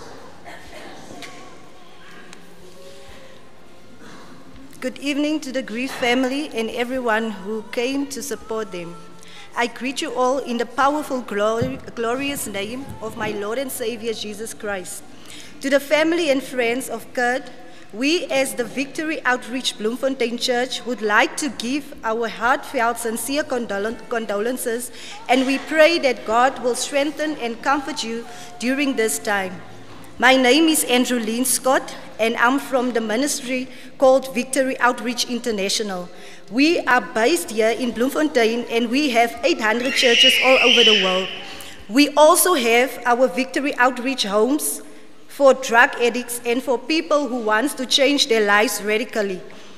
Good evening to the Grief family and everyone who came to support them. I greet you all in the powerful, glory, glorious name of my Lord and Savior Jesus Christ. To the family and friends of Kurt, we as the Victory Outreach Bloemfontein Church would like to give our heartfelt, sincere condol- condolences, and we pray that God will strengthen and comfort you during this time. My name is Andrew Lynn Scott, and I'm from the ministry called Victory Outreach International. We are based here in Bloemfontein, and we have eight hundred churches all over the world. We also have our Victory Outreach homes for drug addicts and for people who want to change their lives radically.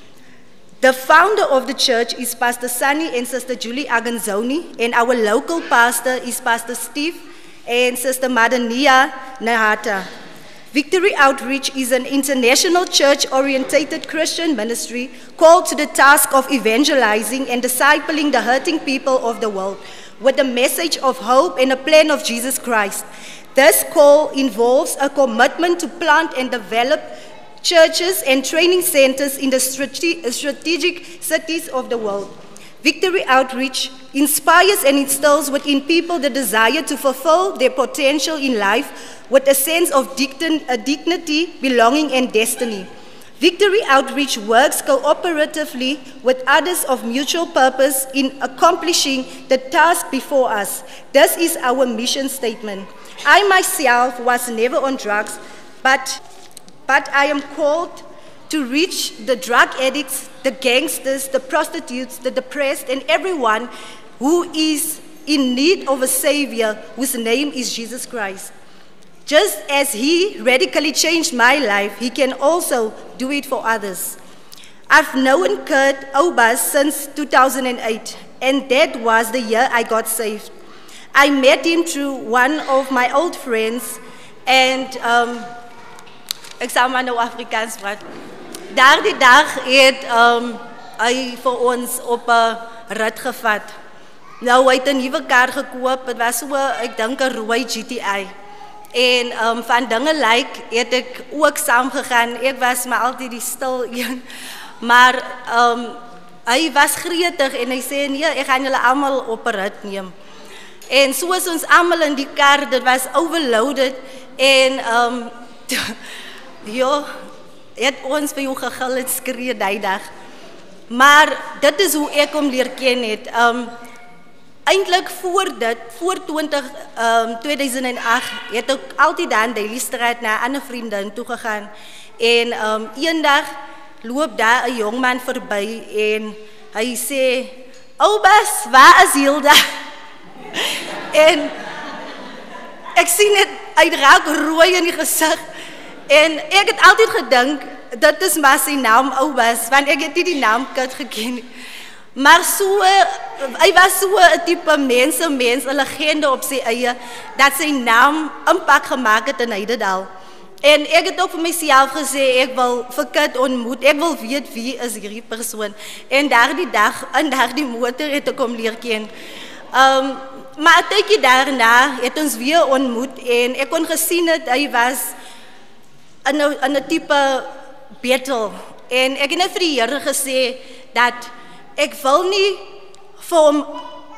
The founder of the church is Pastor Sunny and Sister Julie Aganzoni, and our local pastor is Pastor Steve and Sister Madania Nahata. Victory Outreach is an international church-orientated Christian ministry called to the task of evangelizing and discipling the hurting people of the world with the message of hope and a plan of Jesus Christ. This call involves a commitment to plant and develop churches and training centers in the strate- strategic cities of the world. Victory Outreach inspires and instills within people the desire to fulfill their potential in life with a sense of dign- uh, dignity, belonging, and destiny. Victory Outreach works cooperatively with others of mutual purpose in accomplishing the task before us. This is our mission statement. I myself was never on drugs, but, but I am called to reach the drug addicts, the gangsters, the prostitutes, the depressed, and everyone who is in need of a Savior whose name is Jesus Christ. Just as He radically changed my life, He can also do it for others. I've known Kurt Obas since two thousand eight, and that was the year I got saved. I met him through one of my old friends, and um, ek sal maar nou Afrikaans praat. Daardie dag het um, hy vir ons op 'n rit gevat. Nou hy het 'n nuwe kar gekoop. Dit was so ek dink 'n rooi G T I. En um, van dinge lyk like, het ek ook saam gegaan. Ek was maar altyd die stil een. Maar um, hy was gretig en hy sê nee, ek gaan julle almal op 'n rit neem. En soos ons almal in die kar, dit was overloaded en um, ja, het ons vir jou gegil en skree die dag. Maar dit is hoe ek hom leer ken het. Um, Eindelijk voor dit, voor twintig, um, tweeduisend agt, het ek altyd aan Daily Straat na 'n ander vriendin toe gegaan. En um, eendag loop daar 'n jong man verby en hy sê, "Ou Bas, waar is Hilda?" En ek sien net hy raak rooi in die gesig. En ek het altyd gedink dit is maar sy naam Ou Bas, want ek het nie die naam Kit geken nie. Maar so, hy was so 'n tipe mens, 'n mens, 'n legende op sy eie, dat sy naam impak gemaak het in Heidedal. En ek het ook vir myself gesê, ek wil vir Kit ontmoet, ek wil weet wie is hierdie persoon. En daardie dag, in daardie motor het ek hom leer ken. Um, maar 'n tydjie daarna het ons weer ontmoet en ek kon gesien het, hy was in 'n in 'n tipe battle. En ek het net vir die Here gesê, dat ek wil nie vir hom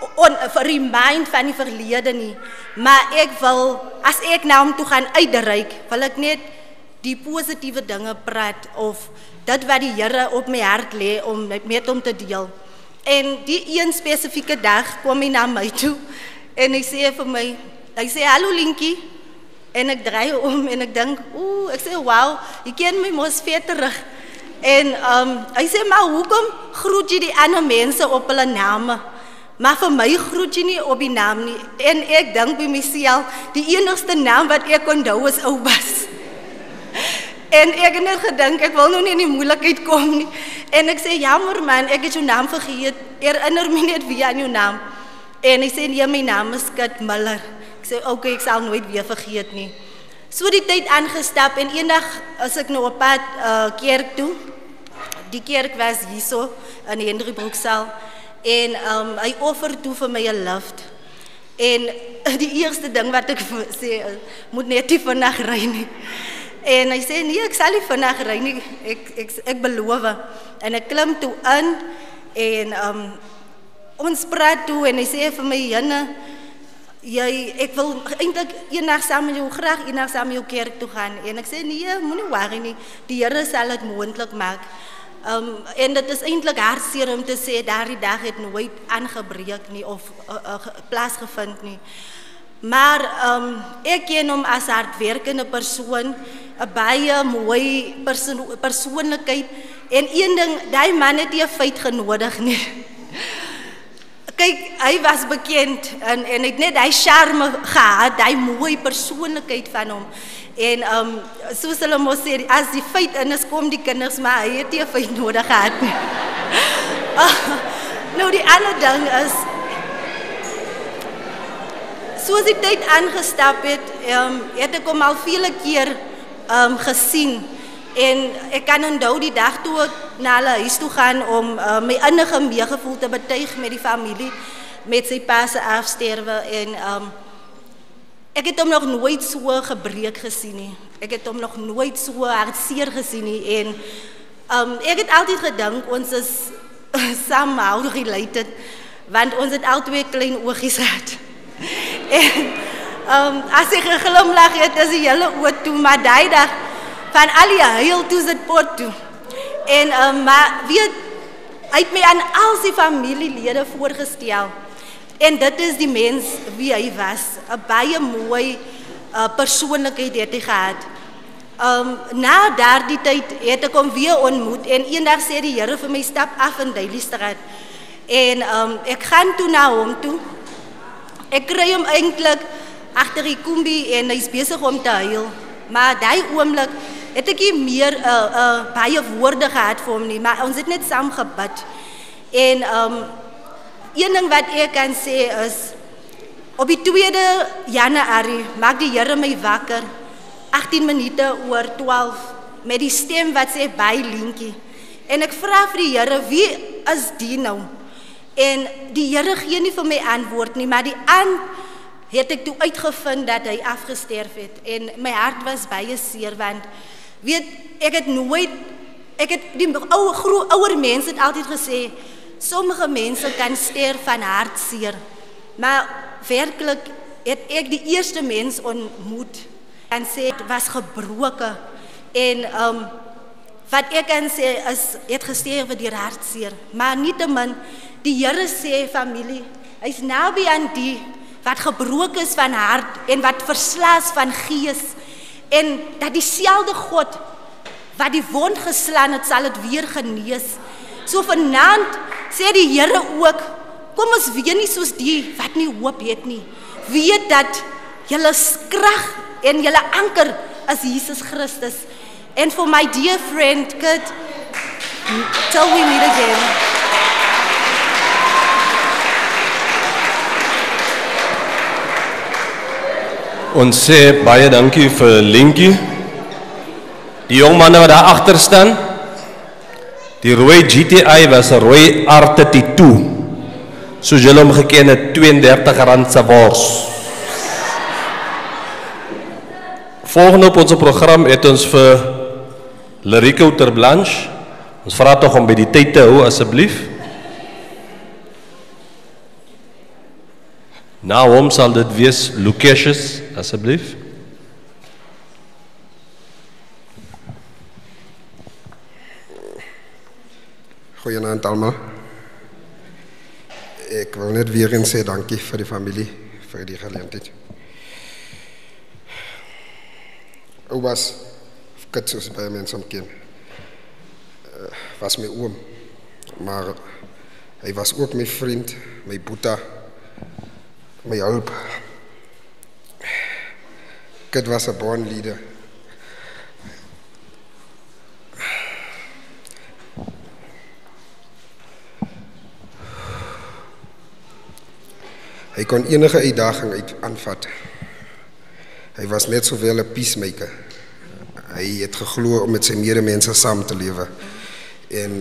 remind van die verlede nie, maar ek wil, as ek na hom toe gaan uitreik, wil ek net die positiewe dinge praat, of dit wat die Here op my hart lê om met hom te deel. En die een spesifieke dag kom hy na my toe, en hy sê vir my, hy sê, "Hallo Linkie," en ek draai om, en ek dink, oeh, ek sê, "Wow, jy ken my mos vet terug." En um, hy sê, "Maar hoekom groet jy die ander mense op hulle name? Maar vir my groet jy nie op die naam nie." En ek dink by myself, die enigste naam wat ek onthou is Ou Bas. En ek het net gedink, ek wil nou nie in die moeilikheid kom nie. En ek sê, "Jammer man, ek het jou naam vergeet. Herinner my net weer aan jou naam." En hy sê, "Nee, my naam is Kit Miller." Ek sê, "Oké, okay, ek sal nooit weer vergeet nie." So die tyd aangestap en eendag as ek nou op pad uh, kerk toe. Die kerk was hierso in die Hendriebroeksaal en um, hy offer toe vir my 'n lift. En die eerste ding wat ek sê, moet net nie vandag ry nie. En hy sê, "Nee, ek sal nie vandag ry nie, ek, ek, ek beloof." En ek klim toe in en um, ons praat toe en hy sê vir my, "Janne, jy, ek wil eintlik eendag saam met jou, graag eendag saam met jou kerk toe gaan." En ek sê, "Nee, moenie worry nie, die Here sal dit moontlik maak." Um, en dit is eintlik hartseer om te sê, daardie dag het nooit aangebreek nie, of uh, uh, plaasgevind nie. Maar um, ek ken hom as hardwerkende persoon, 'n baie mooi perso persoonlikheid, en een ding, die man het nie 'n feit genodig nie. Kyk, hy was bekend, en, en het net die charme gehad, die mooi persoonlikheid van hom. En um, soos hulle mos sê, as die feit in is, kom die kinders, maar hy het nie 'n feit nodig gehad nie. Nou die ander ding is, soos die tyd aangestap het, um, het ek hom al vele keer um, gesien. En ek kan onthou die dag toe ek na hulle huis toe gaan om uh, my innige meegevoel te betuig met die familie, met sy pa se afsterwe. En um, ek het hom nog nooit so gebreek gesien nie. Ek het hom nog nooit so hartseer gesien nie. En um, ek het altyd gedink, ons is somehow related, want ons het al twee klein oogies gehad. En um, as ek geglimlag het, is die hele oor toe, maar die dag, van al die huil toe sit pot toe. En um, maar weet, hy het my aan al sy familielede voorgestel. En dit is die mens wie hy was. 'n baie mooi uh, persoonlikheid het hy gehad. Um, na daardie tyd het ek hom weer ontmoet en eendag sê die Here vir my, "Stap af in Daily Straat." En um, ek gaan toe na hom toe. Ek kry hom eintlik agter die kombi en hy's besig om te huil. Maar daai oomblik het ek nie meer uh, uh, baie woorde gehad vir hom nie, maar ons het net saam gebid. En um, een ding wat ek kan sê is, op die tweede Januarie maak die Here my wakker, agttien minute oor twaalf, met die stem wat sê, "By Linkie." En ek vra vir die Here, wie is die nou? En die Here gee nie vir my antwoord nie, maar die aan het ek toe uitgevind dat hy afgesterf het. En my hart was baie seer, want weet, ek het nooit, ek het, die ou, groe, ouer mense het altyd gesê, sommige mense kan sterf van hartseer, maar werkelijk het ek die eerste mens ontmoet, en sê, het was gebroken, en um, wat ek kan sê, is, het gesterf deur hartseer, maar nietemin, die Here sê, familie, hy is naby aan die, wat gebroken is van hart, en wat verslaas van gees, en dat diezelfde God, wat die wond geslaan het, sal het weer genees. So vanaand, sê die Here ook, kom ons weer nie soos die, wat nie hoop het nie, weet dat, julle krag, en julle anker, is Jesus Christus. And for my dear friend, Kurt, till we meet again. Ons sê baie dankie vir Linkie. Die jong manne wat daar agter staan. Die rooi G T I was 'n rooi R thirty-two. Soos julle hom geken het, tweeëndertig rand se wors. Volgende op ons program het ons vir Lerico Terblanche. Ons vra tog om by die tyd te hou asseblief. Na hom sal dit wees Lucasius, asseblief. Goeienaand almal. Ek wil net weer eens sê dankie vir die familie, vir die geleentheid. Obas, Kurt soos baie mense hom ken, was my oom, maar hy was ook my vriend, my boeta, my hulp. Kurt was 'n born leader. Hy kon enige uitdaging uit aanvat. Hy was net sowel 'n peacemaker. Hy het geglo om met sy medemense saam te lewe. En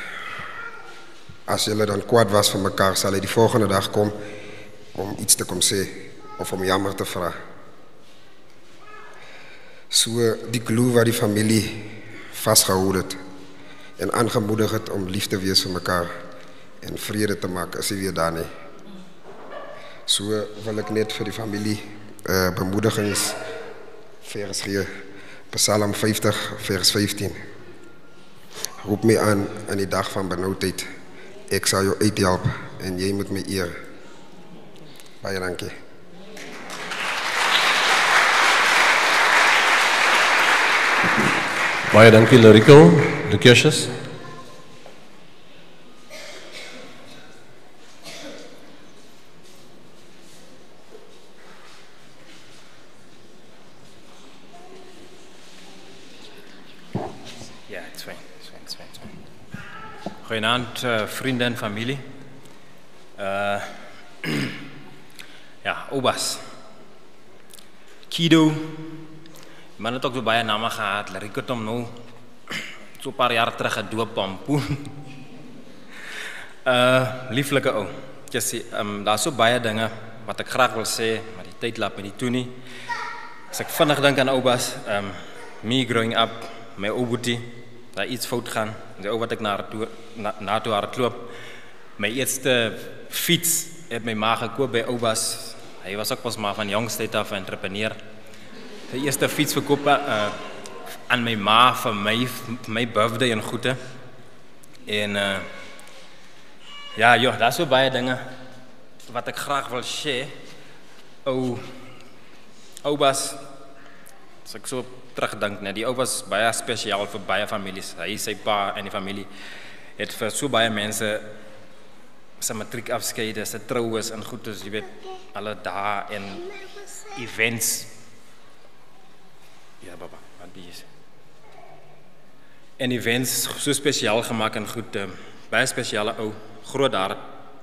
as julle dan kwaad was vir mekaar, sal hy die volgende dag kom om iets te kom sê of om jammer te vra. So die glue wat die familie vasgehou het en aangemoedig het om lief te wees vir mekaar en vrede te maak, is hy weer daar nie. So wil ek net vir die familie uh, bemoedigings vers gee. Psalm vyftig vers vyftien. Roep my aan in die dag van benoudheid. Ek sal jou uithelp en jy moet my eer. Baie dankie. Baie dankie Lerico, Lucasius. Goeienaand, uh, vriende en familie. Uh, ja, Obas. Kido. Man het ook so baie name gehad. Lerico het hom nou so 'n paar jaar terug gedoop Pampoen. Uh, lieflike ou. Jessie, um, daar is so baie dinge wat ek graag wil sê, maar die tyd laat my nie toe nie. As ek vinnig dink aan Obas, um, me growing up, my ou boetie, daar iets fout gaan. Die ou wat ek na toe na, na toe hardloop. My eerste fiets het my ma gekoop by Obas. Hy was ook pas maar van jongstyd af 'n entrepreneur. Die eerste fiets verkoop uh, aan my ma vir my vir my birthday en goede. En uh, ja, joh, daar is so baie dinge wat ek graag wil share. Ou Obas, as ek so terugdink, nee, die ou was baie spesiaal vir baie families. Hy, sy pa en die familie het vir so baie mense sy matriek afskeide, sy troues en goed, dus jy weet, alle dae en events. Ja, baba, wat be jy? En events so spesiaal gemaak en goed, um, baie spesiale ou, groot hart.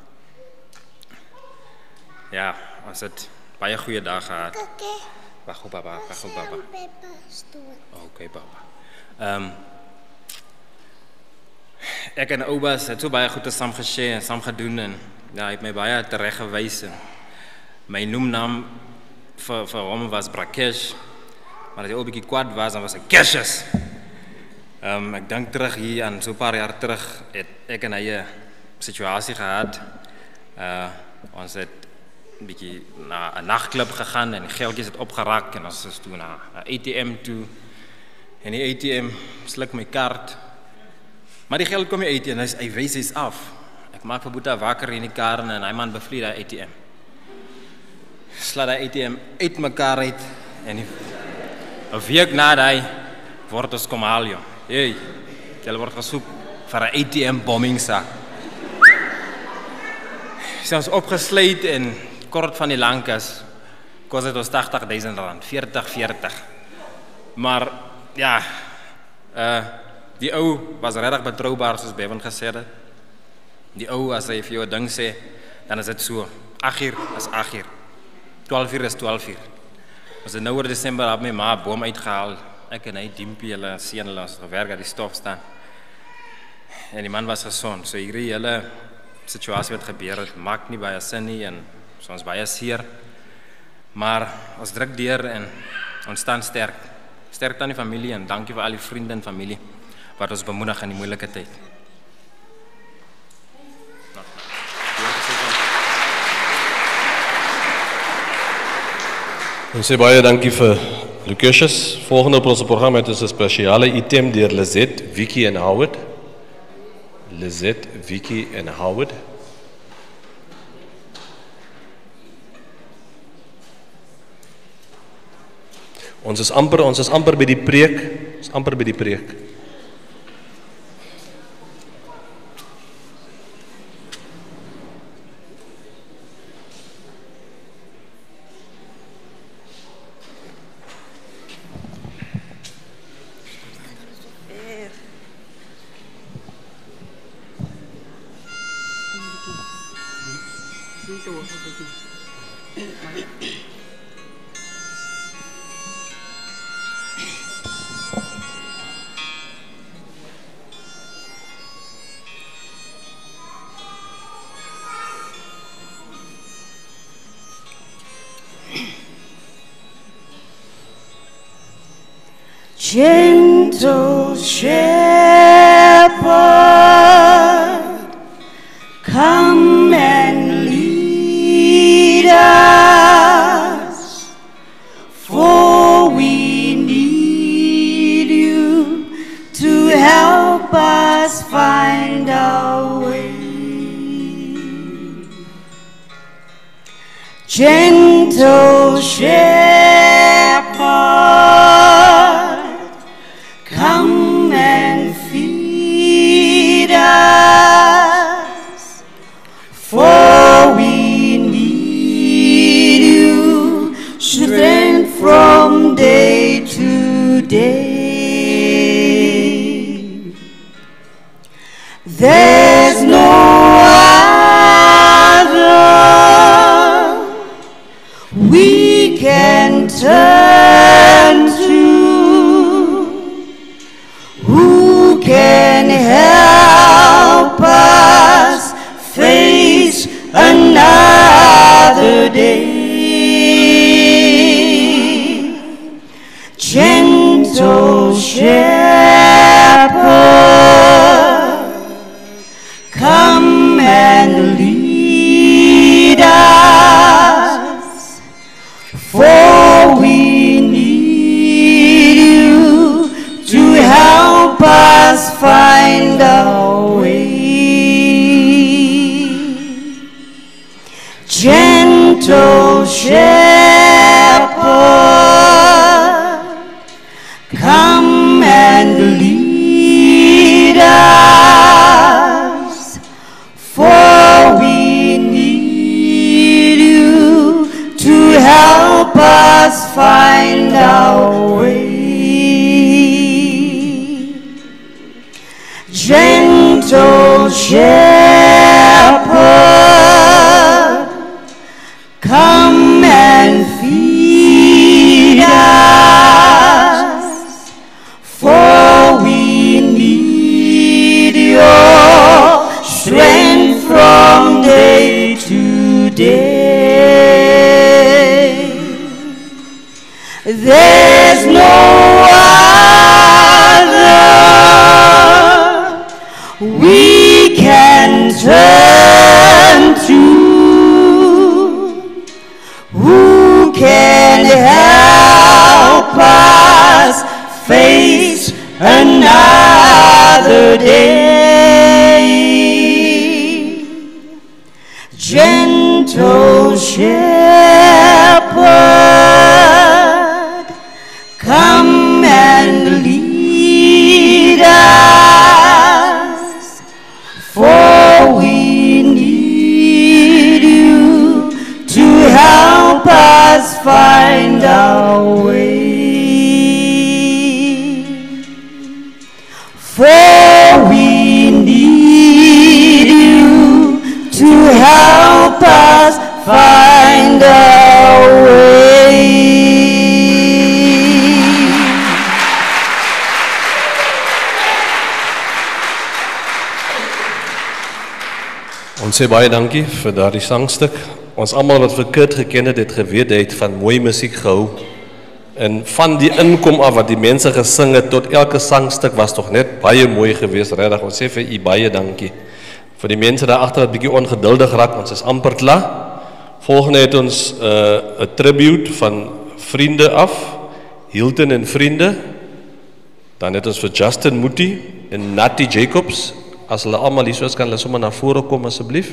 Ja, was het baie goeie dag gehad. Wacht op, baba, wacht op, baba. Oké, okay, baba. Um, Ek en Obas het so baie goede saam geshare en saam gedoen en ja, hy het my baie tereg gewys. My noemnaam vir vir hom was Brakesh, maar as hy ook 'n bietjie kwaad was, dan was hy Cassius. Um, ek dink terug hier aan so 'n paar jaar terug het ek en hy 'n situasie gehad. Uh, ons het 'n bietjie na 'n nagklub gegaan en die geldjies het opgeraak en ons is toe na 'n A T M toe. En die A T M sluk my kaart. Maar die geld kom nie uit en hy, hy wys hy's af. Ek maak vir Boeta wakker in die kar en hy man bevlieg daai A T M. Slaat daai A T M uit mekaar uit en die, 'n week na daai word ons kom haal joh. Hey, julle word gesoek vir 'n A T M bombing sa. Sy ons opgesluit en kort van die lankas kos dit ons tagtig duisend rand, veertig veertig. Maar ja, uh die ou was regtig betroubaar soos Bevan gesê het. Die ou as hy vir jou 'n ding sê, dan is dit so. agt uur is agt uur. twaalf uur is twaalf uur. Ons het nou oor Desember op my ma boom uitgehaal. Ek en hy diempie hulle seun hulle ons gewerk aan die stof staan. En die man was gesond. So hierdie hele situasie wat gebeur het, maak nie baie sin nie en so ons baie seer. Maar ons druk deur en ons staan sterk. Sterk aan die familie en dankie vir al die vriende en familie wat ons bemoedig in die moeilike tyd. Ons sê baie dankie vir Lucasius. Volgende op ons program het ons 'n spesiale item deur Lizette, Vicky en Howard. Lizette, Vicky en Howard. Ons is amper, ons is amper by die preek. Ons is amper by die preek. Gentle shepherd, come and lead us, for we need you to help us find our way. Gentle shepherd, come and feed us, for we need you, strength from day to day. There's no other we can There's no other we can turn to. Who can help us face another day? Gentle shepherd, come and lead us, for we need you to help us find our way. For we need you to help us find our way. Ons sê baie dankie vir daardie sangstuk. Ons almal wat vir Kurt geken het, het geweet hy het van mooi musiek gehou. En van die inkom af wat die mense gesing het tot elke sangstuk was toch net baie mooi geweest, regtig. Ons sê vir u baie dankie. Vir die mense daar agter wat bietjie ongeduldig raak, ons is amper klaar. Volgende het ons 'n uh, tribute van vriende af, Hilton en vriende. Dan het ons vir Justin Muti en Natty Jacobs. As hulle almal hier soos kan hulle sommer na vore kom asseblief.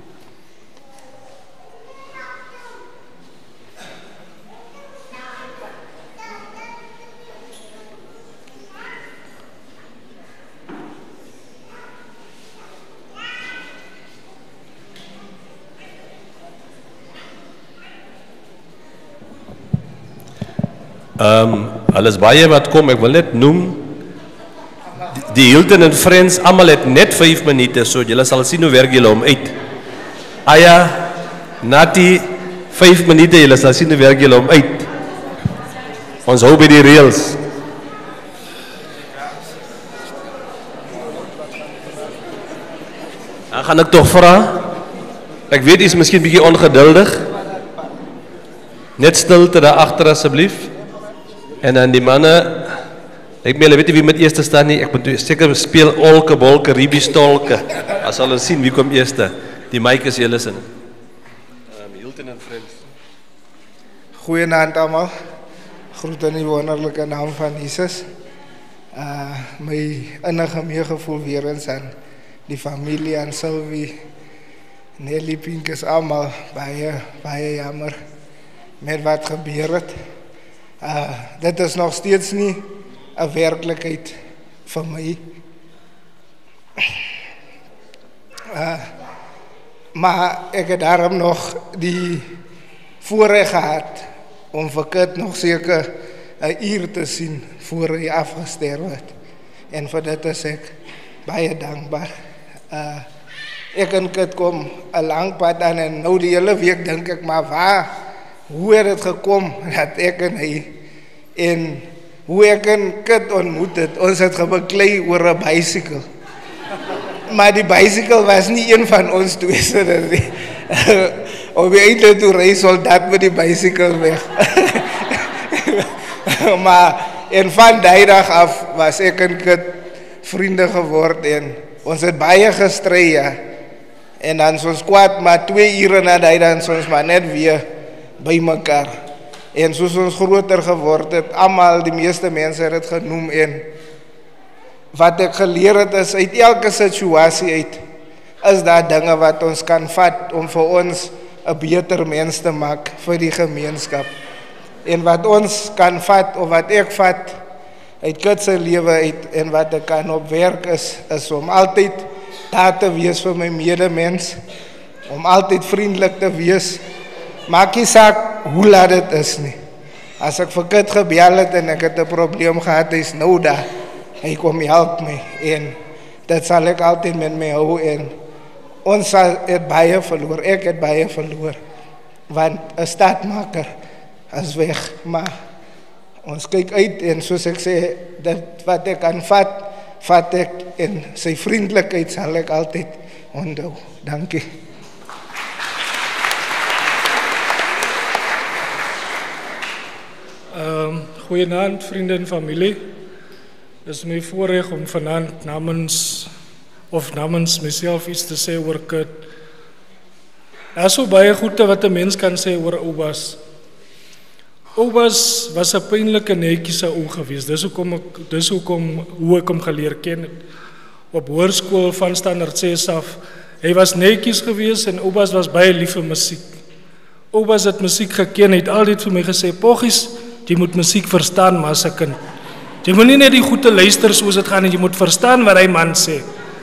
Ehm um, hulle is baie wat kom, ek wil net noem die Hilton en Friends, almal het net vyf minute, so julle sal sien hoe werk julle om uit. Aya, Natty, vyf minute, julle sal sien hoe werk julle om uit. Ons hou by die reels. Dan gaan ek toch vra, ek weet, is miskien bietjie ongeduldig. Net stilte daar agter asseblief. En dan die manne, ek meen, weet jy wie met eerste staan nie, ek moet seker speel olke, bolke, riebie, stolke, as hulle sien wie kom eerste, die mic is julle sin. Um, Hilton en Friends. Goeienaand allemaal, groet in die wonderlijke naam van Jesus. Uh, my innige meegevoel weer eens aan die familie, aan Sylvie, Nelly, Pinkus, allemaal, baie, baie jammer met wat gebeur het. Uh, dit is nog steeds nie 'n werklikheid vir my. Uh, maar ek het daarom nog die voorreg gehad om vir Kurt nog seker 'n uur te sien voor hy afgesterf het. En vir dit is ek baie dankbaar. Uh, ek en Kurt kom 'n lang pad aan en nou die hele week dink ek maar waar, hoe het het gekom dat ek en hy en hoe ek en Kurt ontmoet het, ons het gebeklei oor 'n bicycle. Maar die bicycle was nie een van ons twee se nie. Op die einde toe ry soldaat met die bicycle weg. Maar en van die dag af was ek en Kurt vriende geword en ons het baie gestry, ja. En dan soos kwaad, maar twee ure na die dan soos maar net weer by mekaar. En soos ons groter geword het, almal, die meeste mense het het genoem en wat ek geleer het is, uit elke situasie uit, is daar dinge wat ons kan vat om vir ons 'n beter mens te maak vir die gemeenskap. En wat ons kan vat, of wat ek vat, uit Kurt se lewe uit, en wat ek kan op werk is, is om altyd daar te wees vir my medemens, om altyd vriendelik te wees, maak nie saak hoe laat dit is nie. As ek vir Kurt gebel het en ek het 'n probleem gehad, hy is nou daar, hy kom help my, en dit sal ek altyd met my hou, en ons het baie verloor, ek het baie verloor, want 'n staatmaker is weg, maar ons kyk uit, en soos ek sê, dit wat ek kan vat, vat ek, en sy vriendelikheid sal ek altyd onthou. Dankie. Uh, Um, Goeienaand, vrienden en familie. Het is mijn voorrecht om vanavond namens, of namens mezelf iets te zeggen oor Kurt. Er is so baie goede wat een mens kan zeggen oor Obas. Obas was een pijnlijke netjie se ou geweest. Dis hoekom ek, dis hoekom hoe ek hom geleer ken het. Op hoërskool van standaard ses af. Hy was netjies geweest en Obas was baie lief vir musiek. Obas het musiek geken, hy het altyd vir my gesê, Poggies, jy moet musiek verstaan, maar as 'n kind. Jy moet nie net die goeie luister soos dit gaan en jy moet verstaan wat hy man sê.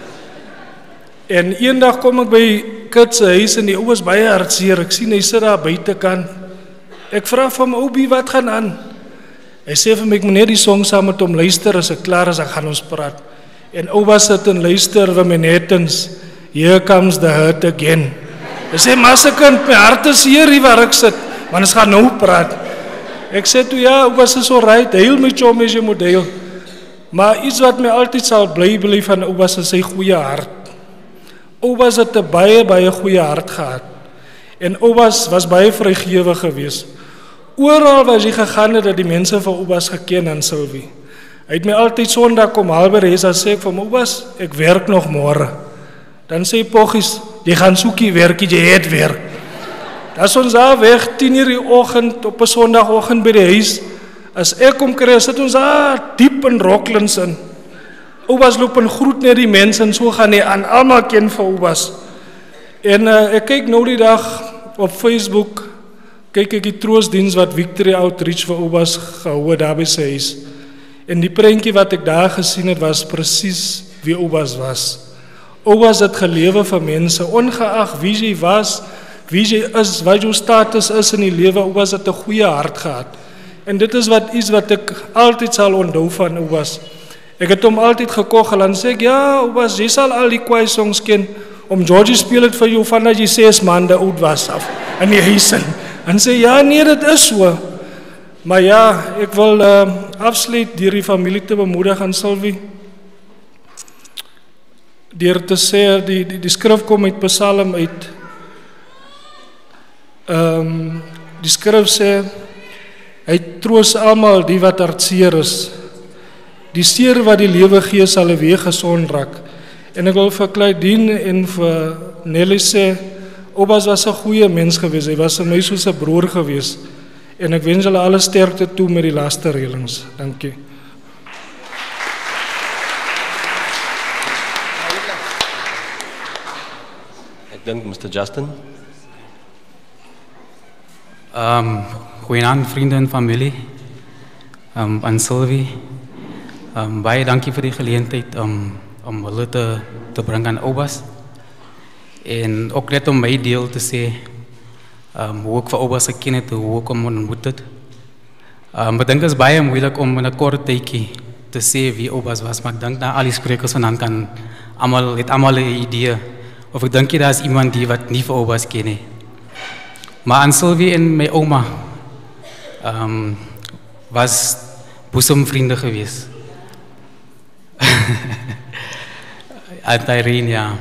En eendag kom ek by Kurt se huis en die ou was baie hartseer. Ek sien hy sit daar buitekant. Ek vra vir hom, Obie, wat gaan aan? Hy sê vir my, ek moet net die song saam met hom luister, as ek klaar is, dan gaan ons praat. En Obas sit en luister vir Manhattans, Here Comes the Hurt Again. Hy sê, maar as 'n kind, my hart is hier, hier waar ek sit, maar ons gaan nou praat. Ek sê toe, ja, Obas is alright, heel my chom as jy moet heel. Maar iets wat my altyd sal bly bly van Obas is sy goeie hart. Obas het 'n baie, baie goeie hart gehad. En Obas was baie vrygewig geweest. Oral waar hy gegaan het, dat die mense van Obas geken aan Sylvie. Hy het my altyd Sondag kom halber hê, dan sê ek vir hom, Obas, ek werk nog môre. Dan sê Poggies, jy gaan soekie werkie, jy het werk. Dan is ons daar weg, tien uur die oggend, op 'n Sondagoggend by die huis. As ek kom kry, sit ons daar diep in Rocklands in. Obas loop en groet net die mense en so gaan hy aan, almal ken vir Obas. En uh, ek kyk nou die dag op Facebook, kyk ek die troostdiens wat Victory Outreach vir Obas gehou het daar by sy huis. En die prentjie wat ek daar gesien het, was presies wie Obas was. Obas het gelewe vir mense, ongeag wie jy was, wie jy is, wat jou status is in die lewe. Obas het 'n goeie hart gehad. En dit is wat iets wat ek altyd sal onthou van Obas. Ek het hom altyd gekog en dan sê ek, ja, Obas, jy sal al die kwaai songs ken. Om Georgie speel het vir jou vandat jy ses maande oud was af in die huis in. En sê, ja, nee, dit is so. Maar ja, ek wil uh, afsluit deur die familie te bemoedig aan Sylvie. Deur te sê, die, die, die skrif kom uit Psalm uit. Um, die skrif sê, hy troos almal die wat hartseer is. Die seer wat die lewe gee sal hy weer gesond raak. En ek wil vir Claudine en vir Nelly sê, Obas was 'n goeie mens geweest, hy was vir my soos 'n broer geweest. En ek wens julle alle sterkte toe met die laaste reëlings. Dankie. Ek dink mister Justin. Um, Goeienaand vriende en familie. Um, aan Sylvie. Um, baie dankie vir die geleentheid om om hulle te te bring aan Obas. En ook net om my deel te sê, um, hoe ek vir Obas geken het, hoe ek hom ontmoet het. Um, ek dink is baie moeilik om in 'n kort tydjie te sê wie Obas was, maar ek dink na al die sprekers vanaand kan almal het almal 'n idee. Of ek dink jy daar is iemand die wat nie vir Obas ken nie. Maar aan Sylvie en my ouma um, was boesemvriende geweest. Uit Irene, ja.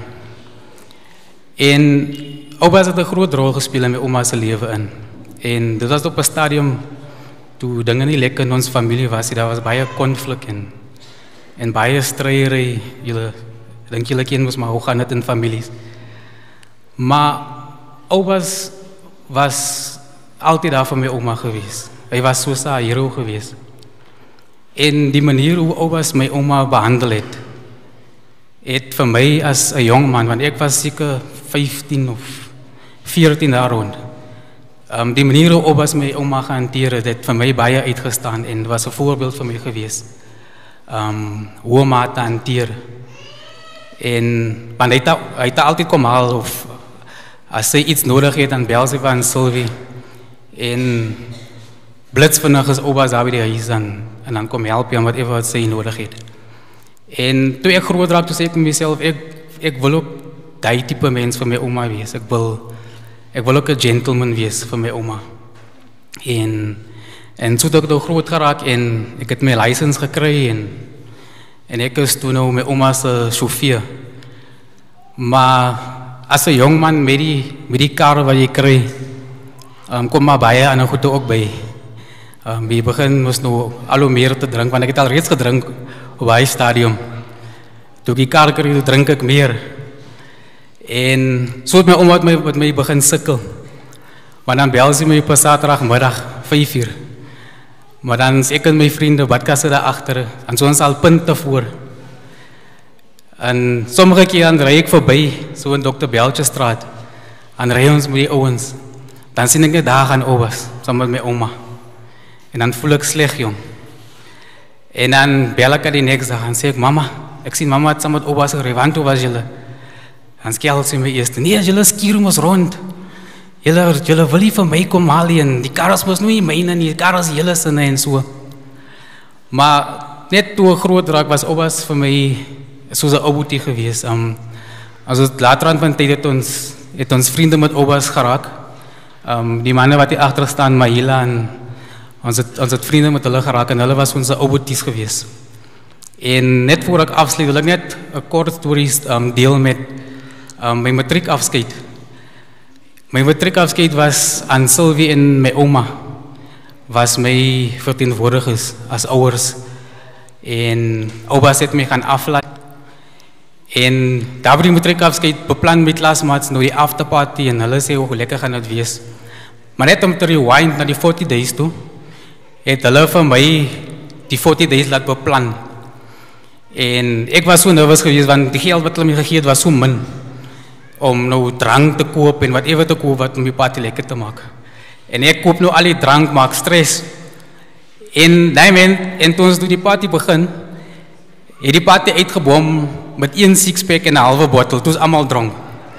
En Obas het 'n groot rol gespeel in my ouma se lewe in. En dit was op 'n stadium toe dinge nie lekker in ons familie was, daar was baie konflik en en baie stryery. Julle dink julle ken mos maar hoe gaan dit in families. Maar Obas was altyd daar vir my ouma geweest. Hy was soos 'n hero geweest. En die manier hoe Obas my ouma behandel het, het vir my as 'n jong man, want ek was seker vyftien of veertien daar rond. Um, die manier hoe Obas my ouma gehanteer het, het vir my baie uitgestaan en was 'n voorbeeld vir my geweest. Um, hoe om haar te hanteer. En want hy het, hy het altyd kom haal of as sy iets nodig het, dan bel sy van Sylvie. En blitsvinnig is Obas daar by die huis en, en dan kom help jy wat even wat sy nodig het. En toe ek groot raak, toe sê ek vir myself, ek, ek wil ook die type mens vir my ouma wees. Ek wil, ek wil ook 'n gentleman wees vir my ouma. En, en so het ek nou groot geraak en ek het my license gekry en, en ek is toen nou my ouma se chauffeur. Maar as 'n jong man met die, met die kar wat jy kry, um, kom maar baie ander goede ook by. Um, die begin moes nou al hoe meer te drink, want ek het al reeds gedrink op hy stadium. Toe ek die kar kry, toe drink ek meer. En so het my ouma met my, met my begin sukkel. Maar dan bel sy my op 'n Saterdagmiddag, vyf uur. Maar dan is ek en my vriende badkasse daar agter, en so ons al punte voor. En sommige keer dan ry ek verby, so in dokter Beltjestraat, en ry ons met die ouens. Dan sien ek net daar gaan ouers, saam met my ouma. En dan voel ek sleg, jong. En dan bel ek aan die next dag en sê ek, mama, ek sien mama het saam met ouers gery, want hoe was julle? Dan skel sy my eerst, nee, julle skier ons rond. Julle, julle wil nie vir my kom haal en die karas was nie myne nie, die karas julle sinne en so. Maar net toe ek groot raak was ouers vir my soos 'n ouboetie gewees. Um, also later aan van tyd het ons, het ons vriende met ouers geraak. Um, die manne wat hier agter staan, Mahila en ons het, ons het vriende met hulle geraak en hulle was onze ouboeties gewees. En net voor ek afsluit wil ek net 'n kort storie um, deel met um, my matriekafskeid. My matriekafskeid was aan Sylvie en my ouma, was my verteenwoordigers as ouers. En oupas het my gaan aflaai. En daar by die matriekafskeid beplan my klasmaats nou die afterparty en hulle sê hoe lekker gaan dit wees. Maar net om te rewind na die forty days toe, het hulle vir my die forty days laat beplan. En ek was so nervous geweest want die geld wat hulle my gegee het was so min om nou drank te koop en whatever te koop wat om die party lekker te maak. En ek koop nou al die drank, maak stress. En die moment, en toe ons door die party begin, het die party uitgebom met een sixpack en een halve bottle, toe is allemaal dronk.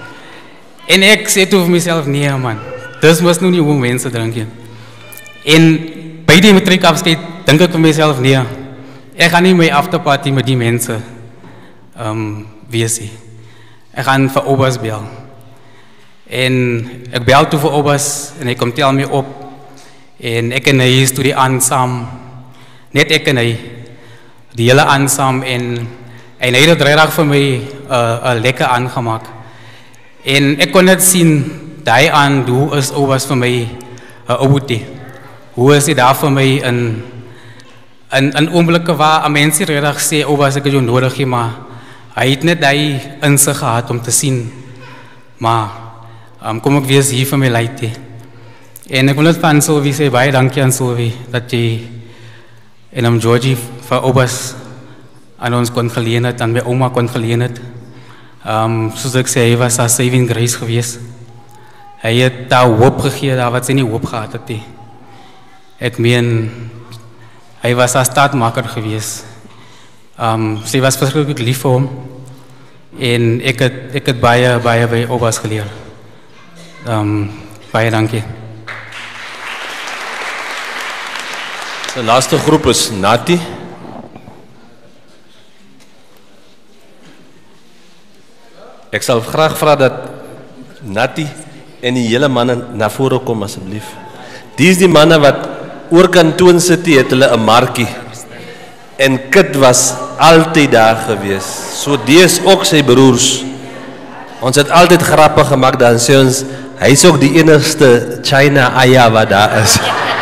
En ek sê toe vir myself, nee man, dis moes nou nie hoe mense drink nie. En by die matriekafskeid dink ek vir myself, nee, ek gaan nie my afterparty met die mense um, wees nie. Ek gaan vir oupas bel. En ek bel toe vir oupas en hy kom tel my op. En ek en hy is toe die aan saam. Net ek en hy. Die hele aan saam. En, en hy het het reg vir my uh, uh, lekker aangemaak. En ek kon net sien, die aan, hoe is oupas vir my uh, ouboetie. Hoe is hy daar vir my in, in, in oomblikke waar een mens reg sê, oupas ek het jou nodig he, maar hy het net die in sig gehad om te sien, maar um, kom ek wees hier vir my leid he. En ek wil net van Sylvie sê, baie dankie aan Sylvie, dat jy en om Georgie vir oupas aan ons kon geleen het, aan my oma kon geleen het. Um, soos ek sê, hy was daar saving grace gewees. Hy het daar hoop gegee, daar wat sy nie hoop gehad het he. Ek meen, hy was daar staatmaker gewees. Um, sy was verskriklik lief vir hom en ek het, ek het baie, baie by oupas geleer. Um, baie dankie. De laatste groep is Nati. Ek sal graag vra dat Nati en die hele manne na vore kom asseblief. Die is die manne wat oor kantoon sit, het hulle 'n markie. En Kit was altyd daar gewees. So die is ook sy broers. Ons het altyd grappe gemaak, dan sê ons, hy is ook die enigste China Aya wat daar is.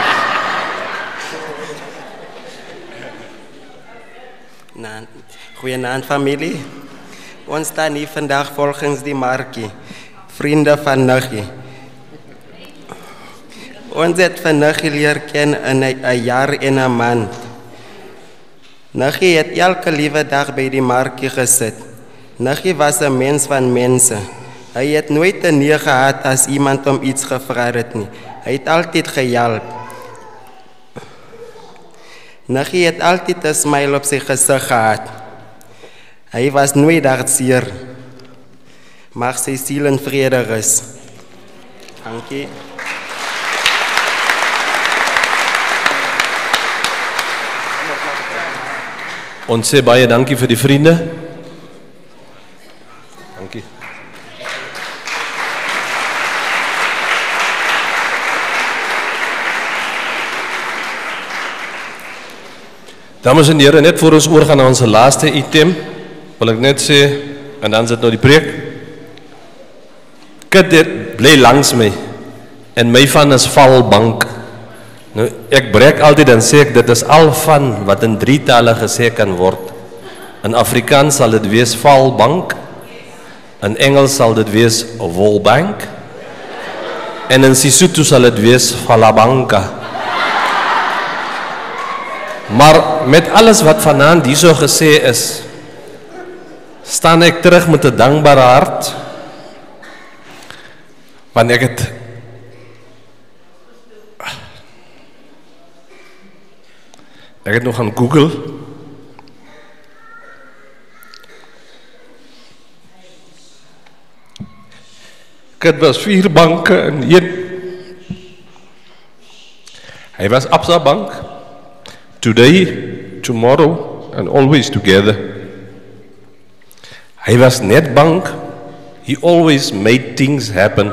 Goeienaand familie. Ons staan hier vandag volgens die markie. Vriende van Nuggie. Ons het van Nuggie leer ken in 'n jaar en 'n maand. Nuggie het elke liewe dag by die markie gesit. Nuggie was 'n mens van mense. Hy het nooit 'n nee gehad as iemand om iets gevra het nie. Hy het altyd gehelp. Nuggie het altyd 'n smile op sy gesig gehad. Hy was nooit hartseer. Mag sy siel in vrede rus. Dankie. Ons sê baie dankie vir die vriende. Dankie. Dames en heren, net voor ons oorgaan na onze laaste item, wil ek net sê, en dan sit nou die preek. Kit het bly langs my, en my van is valbank. Nou, ek breek altyd en sê ek, dit is al van wat in drie tale gesê kan word. In Afrikaans sal dit wees valbank, in Engels sal dit wees wolbank, en in Sesotho sal dit wees valabanka. Maar met alles wat vanaand hierso gesê is, staan ek terug met 'n dankbare hart, want ek het ek het nog gaan Google. Dit was vier banke in een. Hy was Absa Bank, today, tomorrow, and always together. Hy was Nedbank, he always made things happen.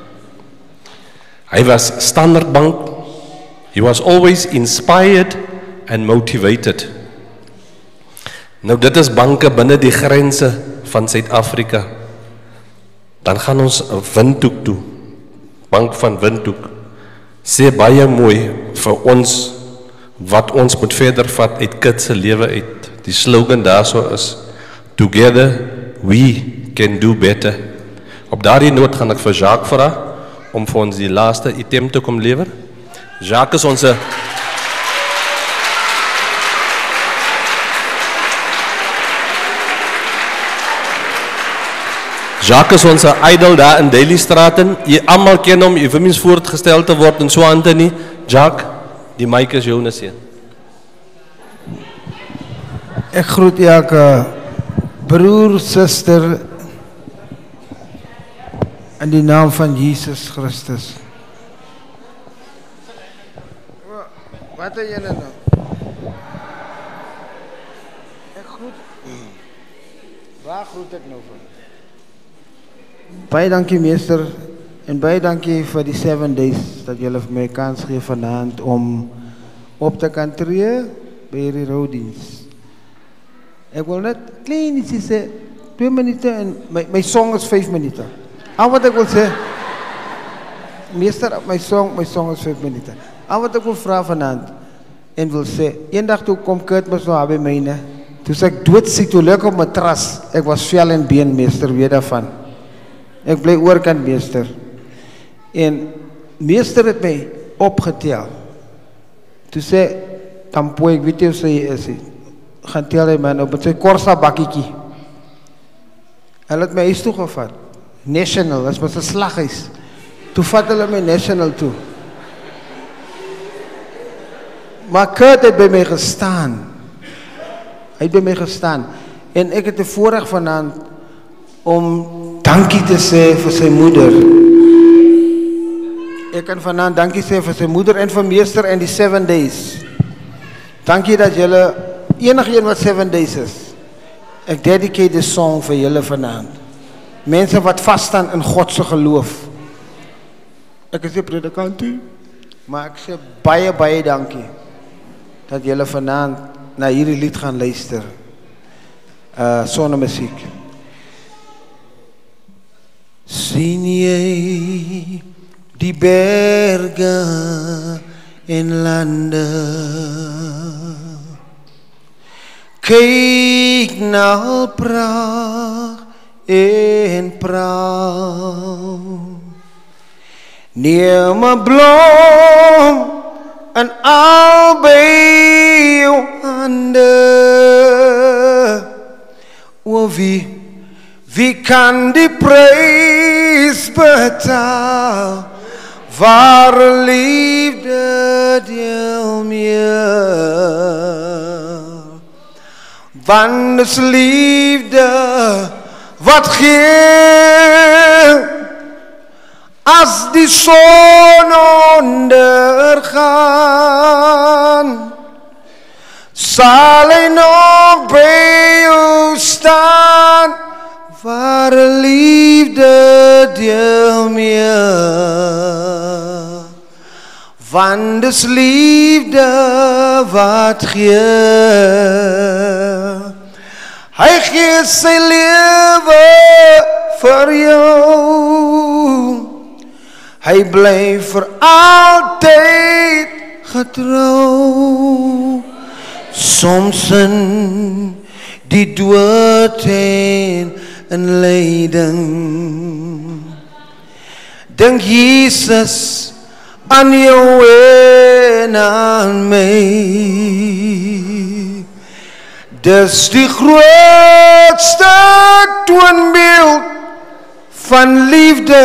Hy was Standard Bank, he was always inspired and motivated. Nou dit is banke binne die grense van Suid-Afrika. Dan gaan ons Windhoek toe, Bank van Windhoek, sê baie mooi vir ons wat ons moet verder vat uit Kit se lewe uit. Die slogan daarso is, together we can do better. Op daardie noot gaan ek vir Jacques vra om vir ons die laaste item te kom lewer. Jacques is onze Jacques is onze idol daar in Dalystraten. Jy allemaal ken hom, jy vir mens voortgestel te word en so Anthony. Jacques, die mic is jou seun. Ek groet elke broer, suster in die naam van Jesus Christus. Wat het julle nou? Ek groet. Waar groet ek nou van? Baie dankie meester en baie dankie vir die seven days dat julle vir my kans gee vanaand om op te kan tree by hierdie roudiens. Ek wil net klein ietsie sê, twee minute en my, my song is vijf minute. Al wat ek wil sê, meester, my song, my song is vijf minute. Al wat ek wil vraag vanaand en wil sê, een dag toe kom Kurt mos nou by myne, toe sê ek doodziek, toe leuk op my tras, ek was vel en been meester, weet daarvan. Ek bly oorkant meester. En meester het my opgetel. Toe sê, Tampo, ek weet jy hoe sê jy is, gaan tel hy man op, het sê Corsa bakkiekie. Hy het my huis toegevat. National, as my slag is. Toe vat hulle my National toe. Maar Kurt het by my gestaan. Hy het by my gestaan. En ek het die voorrecht vanaand om dankie te sê vir sy moeder. Ek kan vanaand dankie sê vir sy moeder en vir meester en die seven days. Dankie dat julle, enige een wat seven days is, ek dedicate die song vir julle vanaand. Mense wat vaststaan in Godse geloof. Ek is die predikant toe, maar ek sê baie, baie dankie dat julle vanaand na hierdie lied gaan luister. Uh, sonne muziek. Sien jy die berge en lande, kyk na pracht en praal, neem 'n blom en albei jou hande, o wie Wie kan die prijs betaal, ware liefde deel meer. Want is liefde wat gee, as die zon ondergaan, zal hy nog bij jou staan. Ware liefde deel meer, want is liefde wat gee. Hy gee sy lewe vir jou, hy bly vir altyd getrou, soms in die dood en in lyding. Dink Jesus aan jou en aan my. Dis die grootste toonbeeld van liefde.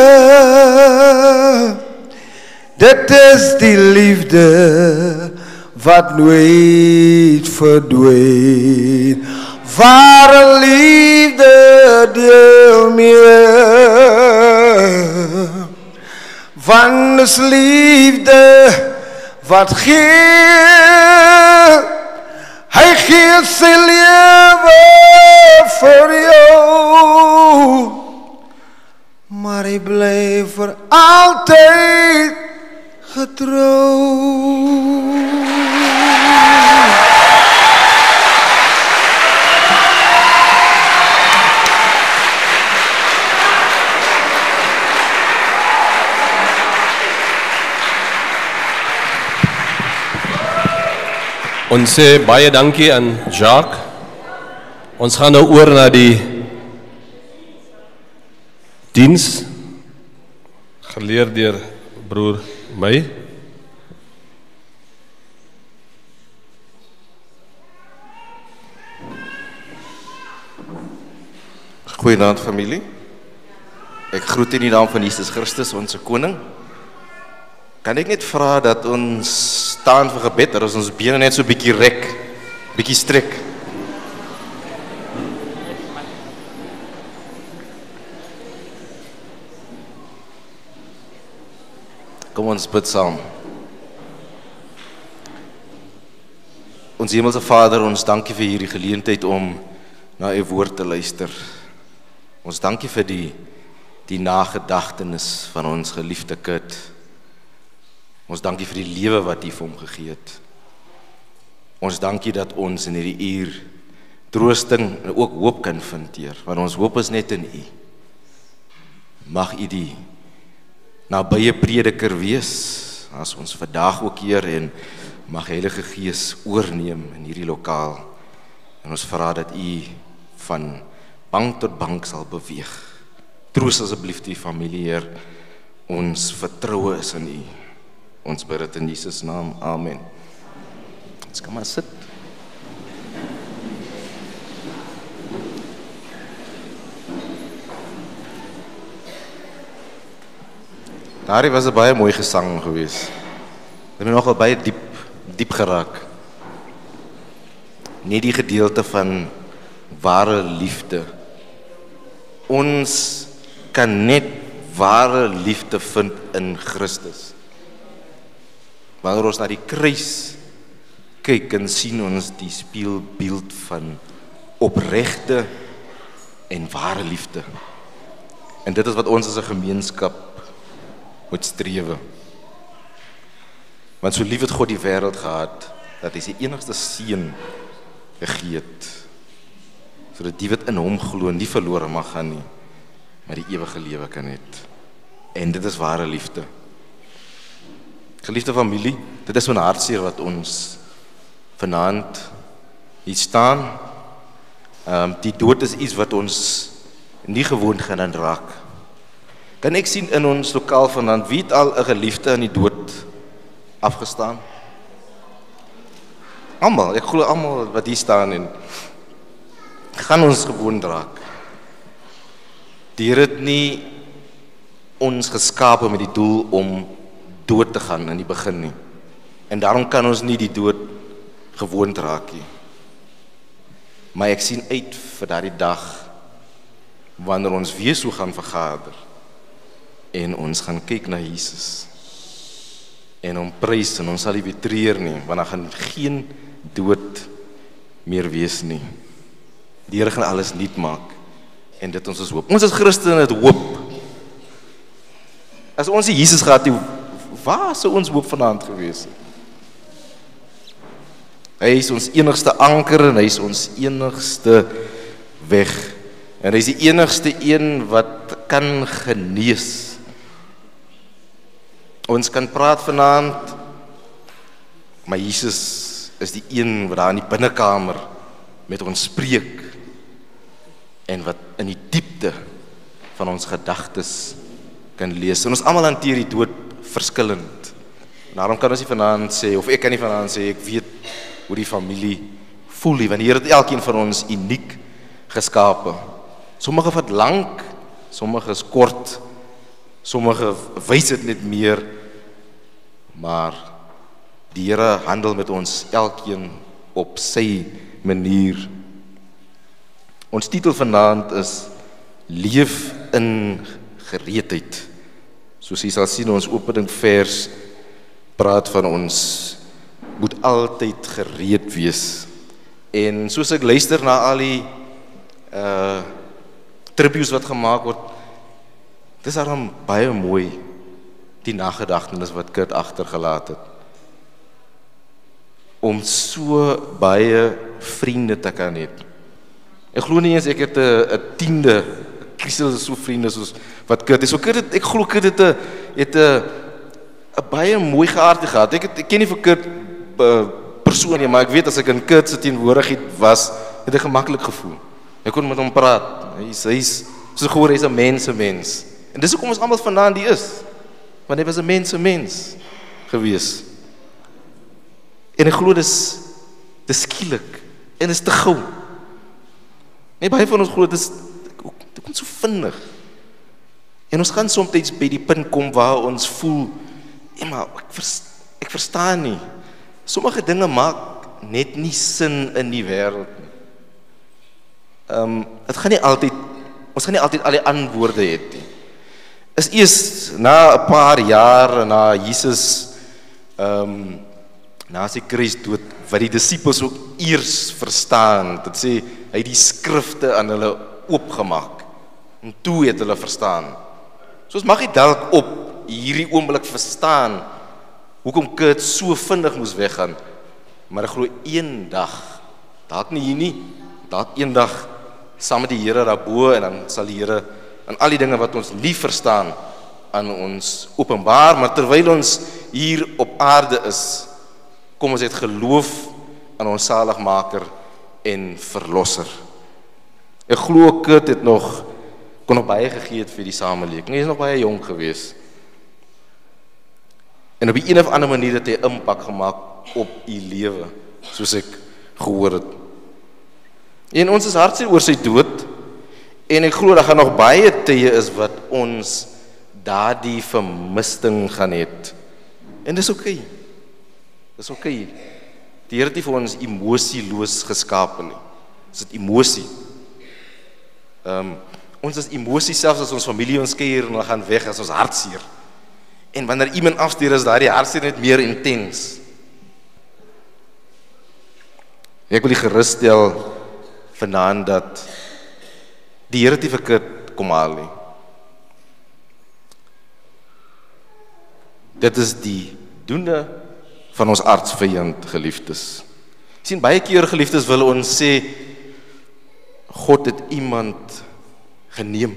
Dit is die liefde wat nooit verdwyn. Ware liefde deel meer. Want is liefde wat gee. Hy gee sy lewe vir jou. Maar hy bly vir altyd getrou. Ons sê baie dankie aan Jacques. Ons gaan nou oor na die diens, geleer deur broer my. Goeienaand familie. Ek groet in die naam van Jesus Christus, ons koning. Kan ek net vra dat ons staan vir gebed, dat ons bene net so bietjie rek, bietjie strek. Kom ons bid saam. Ons hemelse Vader, ons dankie vir hierdie geleentheid om na u woord te luister. Ons dankie vir die, die nagedagtenis van ons geliefde Kurt. Ons dankie vir die lewe wat u vir hom gegee het. Ons dankie dat ons in hierdie uur troosting en ook hoop kan vind, Heer, want ons hoop is net in u. Mag u die nabye prediker wees, as ons vandag ook, Heer, en mag Heilige Gees oorneem in hierdie lokaal. En ons vra dat u van bank tot bank sal beweeg. Troos asseblief die familie, Heer. Ons vertroue is in u. Ons bid dit in Jesus naam. Amen. Ons kan maar sit. Daar was 'n baie mooi gesang geweest. Dit het nogal baie diep diep geraak. Nie die gedeelte van ware liefde. Ons kan net ware liefde vind in Christus. Wanneer ons na die kruis kyk en sien ons die spieelbeeld van opregte en ware liefde. En dit is wat ons as 'n gemeenskap moet strewe. Want so lief het God die wêreld gehad, dat hy sy enigste seun gegee het, sodat die wat in hom glo nie verlore mag gaan nie, maar die ewige lewe kan hê. En dit is ware liefde. Geliefde familie, dit is so 'n hartseer wat ons vanaand hier staan. Um, die dood is iets wat ons nie gewoond gaan aanraak. Kan ek sien in ons lokaal vanaand, wie het al 'n geliefde in die dood afgestaan? Almal, ek glo almal wat hier staan en gaan ons gewoond raak. Die Here het nie ons geskape met die doel om dood te gaan in die begin nie. En daarom kan ons nie die dood gewoond raak nie. Maar ek sien uit vir daardie dag wanneer ons weer so gaan vergader en ons gaan kyk na Jesus en hom prys en ons sal nie weer treur nie, want daar gaan geen dood meer wees nie. Die Here gaan alles nuut maak en dit ons is hoop. Ons as Christene het hoop. As ons die Jesus gehad het, waar sou ons hoop vanaand gewees het? Hy is ons enigste anker en hy is ons enigste weg. En hy is die enigste een wat kan genees. Ons kan praat vanaand Maar Jesus is die een wat daar in die binnekamer met ons spreek en wat in die diepte van ons gedagtes kan lees. En ons almal hanteer die dood verskillend. Daarom kan ons nie vanaand sê, of ek kan nie vanaand sê, ek weet hoe die familie voel nie, want die Here het elkeen van ons uniek geskape. Sommige wat lank, sommige is kort, sommige wys dit net meer, maar die Here handel met ons elkeen op sy manier. Ons titel vanaand is Leef in gereedheid. Soos jy sal sien, ons opening vers praat van ons moet altyd gereed wees. En soos ek luister na al die uh, tributes wat gemaak word, dis daarom baie mooi die nagedagtenis wat Kurt agtergelaat het. Om so baie vriende te kan hê. Ek glo nie eens ek het 'n tiende Christus so vriende soos wat Kurt is. So Kurt het, ek glo Kurt het 'n het 'n 'n baie mooi geaardheid gehad. Ek het, ek ken nie vir Kurt uh, persoon nie, maar ek weet as ek in Kurt se teenwoordigheid was, het ek gemaklik gevoel. Ek kon met hom praat. Hy's hy's so gehoor hy's 'n mens, 'n mens. En dis hoekom ons almal vandaan die is. Want hy was 'n mens, 'n mens gewees. En ek glo dis dis skielik en dis te gou. Nee, baie van ons glo dis dit kom so vinnig. En ons gaan soms by die punt kom waar ons voel, ja, maar ek, vers, ek verstaan nie. Sommige dinge maak net nie sin in die wêreld nie. Ehm, um, dit gaan nie altyd, ons gaan nie altyd al die antwoorde hê nie. Is eers na 'n paar jaar na Jesus ehm um, na sy kruis dood wat die disippels ook eers verstaan. Dit sê hy het die skrifte aan hulle oopgemaak en toe het hulle verstaan. Soos mag jy dalk op hierdie oomblik verstaan hoekom Kurt so vinnig moes weggaan. Maar ek glo eendag, dalk nie hier nie, dalk eendag saam met die Here daarbo en dan sal die Here aan al die dinge wat ons nie verstaan aan ons openbaar, maar terwyl ons hier op aarde is, kom ons het geloof aan ons saligmaker en verlosser. Ek glo Kurt het nog kon nog baie gegee het vir die samelewing. Hy is nog baie jong gewees. En op die een of ander manier het hy impak gemaak op u lewe, soos ek gehoor het. En ons is hartseer oor sy dood. En ek glo daar gaan nog baie tye is wat ons daardie vermisting gaan hê. En dis oké. Okay. Dis oké. Okay. Die Here het nie vir ons emosieloos geskape nie. Dis 'n emosie. Ehm um, ons is emosie selfs as ons familie ons skeier en hulle gaan weg as ons hartseer. En wanneer iemand afstuur is daardie hartseer net meer intens. Ek wil die gerus stel vanaand dat die Here het verkeerd kom haal nie. Dit is die doende van ons aardsvyand, geliefdes. Sien, baie keer, geliefdes, wil ons sê God het iemand geneem.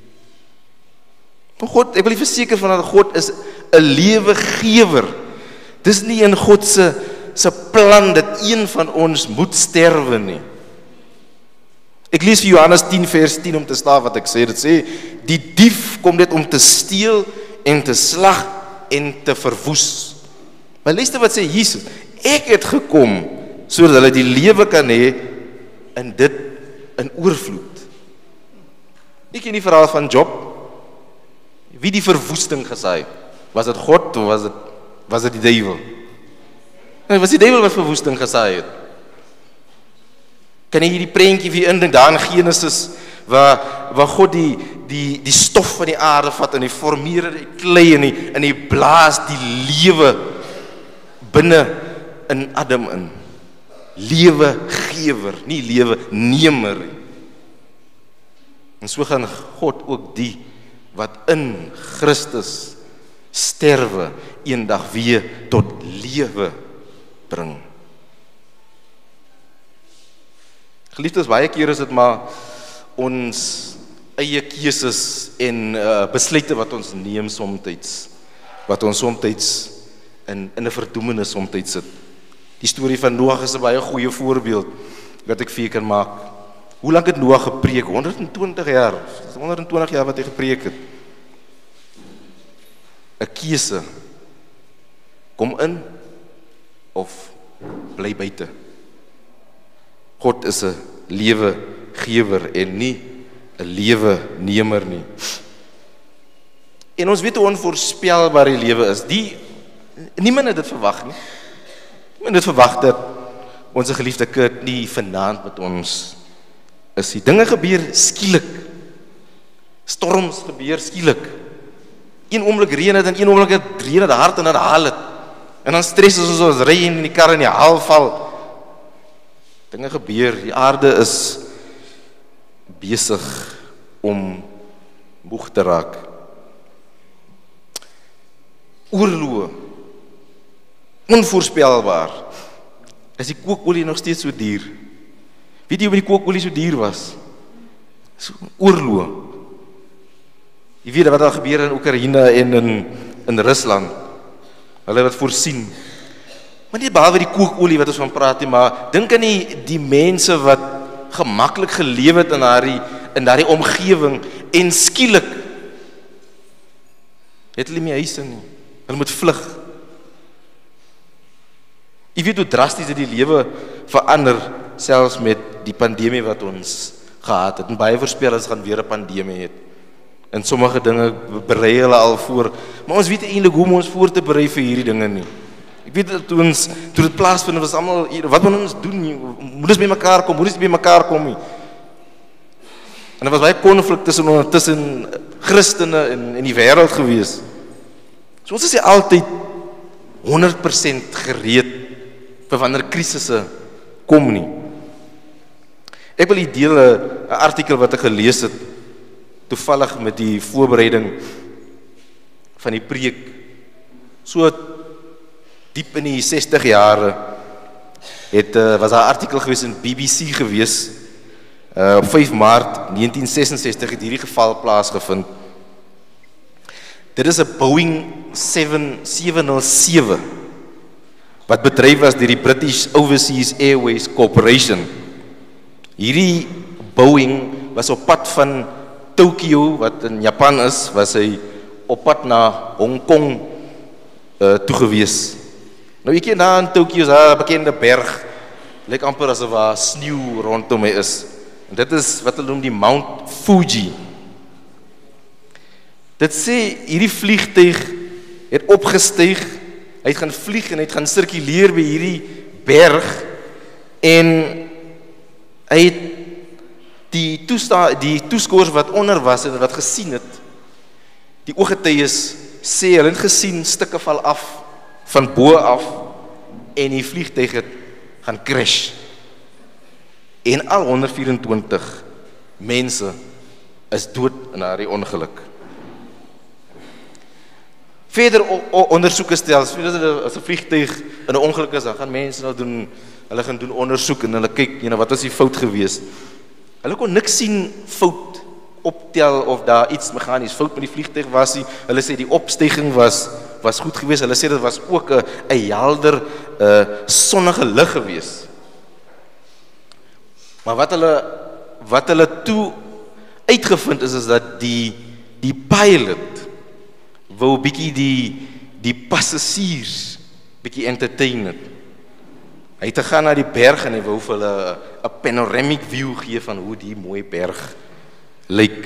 Maar God, ek wil nie verseker van dat God is 'n lewegewer. Dis nie in God se se plan dat een van ons moet sterwe nie. Ek lees vir Johannes tien vers tien om te staan wat ek sê. Dit sê, die dief kom net om te steel en te slag en te verwoes. Maar luister wat sê Jesus, ek het gekom sodat hulle die lewe kan hê in dit in oorvloed. Ek ken die verhaal van Job. Wie die verwoesting gesaai? Was dit God of was dit was dit die duiwel? Nee, was die duiwel wat verwoesting gesaai het? Kan jy hierdie prentjie weer indink daar in Genesis waar waar God die die die stof van die aarde vat en hy formeer die klei en hy en hy blaas die lewe binne in Adam in. Lewegewer, nie lewe nemer nie. En so gaan God ook die wat in Christus sterwe eendag weer tot lewe bring. Geliefdes, baie keer is dit maar ons eie keuses en uh, besluite wat ons neem somtyds, wat ons somtyds in in 'n verdoemenis somtyds sit. Die storie van Noag is 'n baie goeie voorbeeld wat ek vir julle kan maak. Hoe lank het Noag gepreek? honderd en twintig jaar. honderd en twintig jaar wat hy gepreek het. 'n Keuse. Kom in of bly buite. God is 'n lewegewer en nie 'n lewenemer nie. En ons weet hoe onvoorspelbaar die lewe is. Die niemand het dit verwag nie. Niemand het verwag dat ons geliefde Kurt nie vanaand met ons is. Die dinge gebeur skielik. Storms gebeur skielik. Een oomblik reën dit en een oomblik het reën dit hard en dan haal dit. En dan stres ons ons ry in die kar en die haal val. Dinge gebeur, die aarde is besig om moeg te raak. Oorloë. Onvoorspelbaar. Is die kookolie nog steeds so duur? Weet jy hoe die kookolie so duur was? So oorloë. Jy weet wat daar gebeur in Oekraïne en in in Rusland. Hulle het voorsien. Maar nie behalwe die kookolie wat ons van praat nie, maar dink aan die die mense wat gemaklik geleef het in daardie in daardie omgewing en skielik het hulle nie huise nie. Hulle moet vlug. Jy weet hoe drasties dit die lewe verander, selfs met die pandemie wat ons gehad het. En baie voorspellers gaan weer 'n pandemie hê. En sommige dinge berei hulle al voor, maar ons weet eintlik hoe om ons voor te berei vir hierdie dinge nie. Ek weet dat toe ons toe dit plaasvind, was almal, wat moet ons doen? Moet ons by mekaar kom? Moet ons by mekaar kom nie? En daar was baie konflik tussen tussen Christene en in die wêreld gewees. So ons is nie altyd honderd persent gereed vir wanneer krisisse kom nie. Ek wil hier deel 'n artikel wat ek gelees het toevallig met die voorbereiding van die preek. So diep in die sestig jare het uh, was daar 'n artikel gewees in B B C gewees. Uh, op vyf Maart negentien sesensestig het hierdie geval plaasgevind. Dit is 'n Boeing seven oh seven wat bedryf was deur die British Overseas Airways Corporation. Hierdie Boeing was op pad van Tokyo, wat in Japan is, was hy op pad na Hong Kong uh, toe gewees. Nou ek ken daar in Tokyo, is daar 'n bekende berg, lyk amper asof daar sneeu rondom my is. En dit is wat hulle noem die Mount Fuji. Dit sê, hierdie vliegtuig het opgestyg, hy het gaan vlieg en hy het gaan sirkuleer by hierdie berg, en hy het die, toesta, die toeskouers wat onder was en wat gesien het, die ooggetuies sê, hulle het gesien, stukke val af, van bo af, en die vliegtuig het gaan crash. En al honderd vyf-en-twintig mense is dood in daardie ongeluk. Verder ondersoeke stel, as 'n vliegtuig in 'n ongeluk is, dan gaan mense nou doen, hulle gaan doen ondersoek en hulle kyk, jy know, wat was die fout gewees. Hulle kon niks sien fout optel of daar iets meganies fout met die vliegtuig was nie. Hulle sê die opstyging was was goed geweest. Hulle sê dit was ook 'n 'n helder uh, sonnige lig geweest. Maar wat hulle wat hulle toe uitgevind is is dat die die pilot wou bietjie die die passasiers bietjie entertain het. Hy het gegaan na die berg en hy wou vir hulle 'n panoramic view gee van hoe die mooi berg lyk.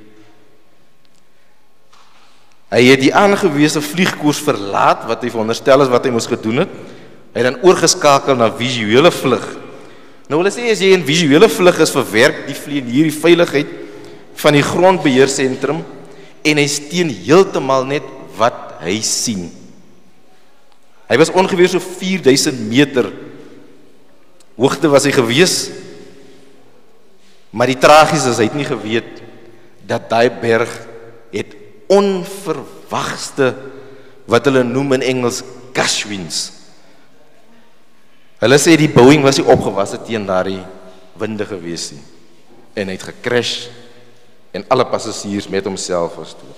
Hy het die aangewese vliegkoers verlaat wat hy veronderstel is wat hy moes gedoen het. Hy het dan oorgeskakel na visuele vlug. Nou hulle sê as jy in visuele vlug is, verwerk die vlieg hier die veiligheid van die grondbeheersentrum en hy steen heeltemal net wat hy sien. Hy was ongeveer so vier duisend meter hoogte was hy gewees, maar die tragies is, hy het nie geweet dat die berg het onverwagste, wat hulle noem in Engels, gushwinds. Hulle sê die Boeing was nie opgewasse teen daardie winde gewees nie, en hy het gecrash, en alle passasiers met homself was dood.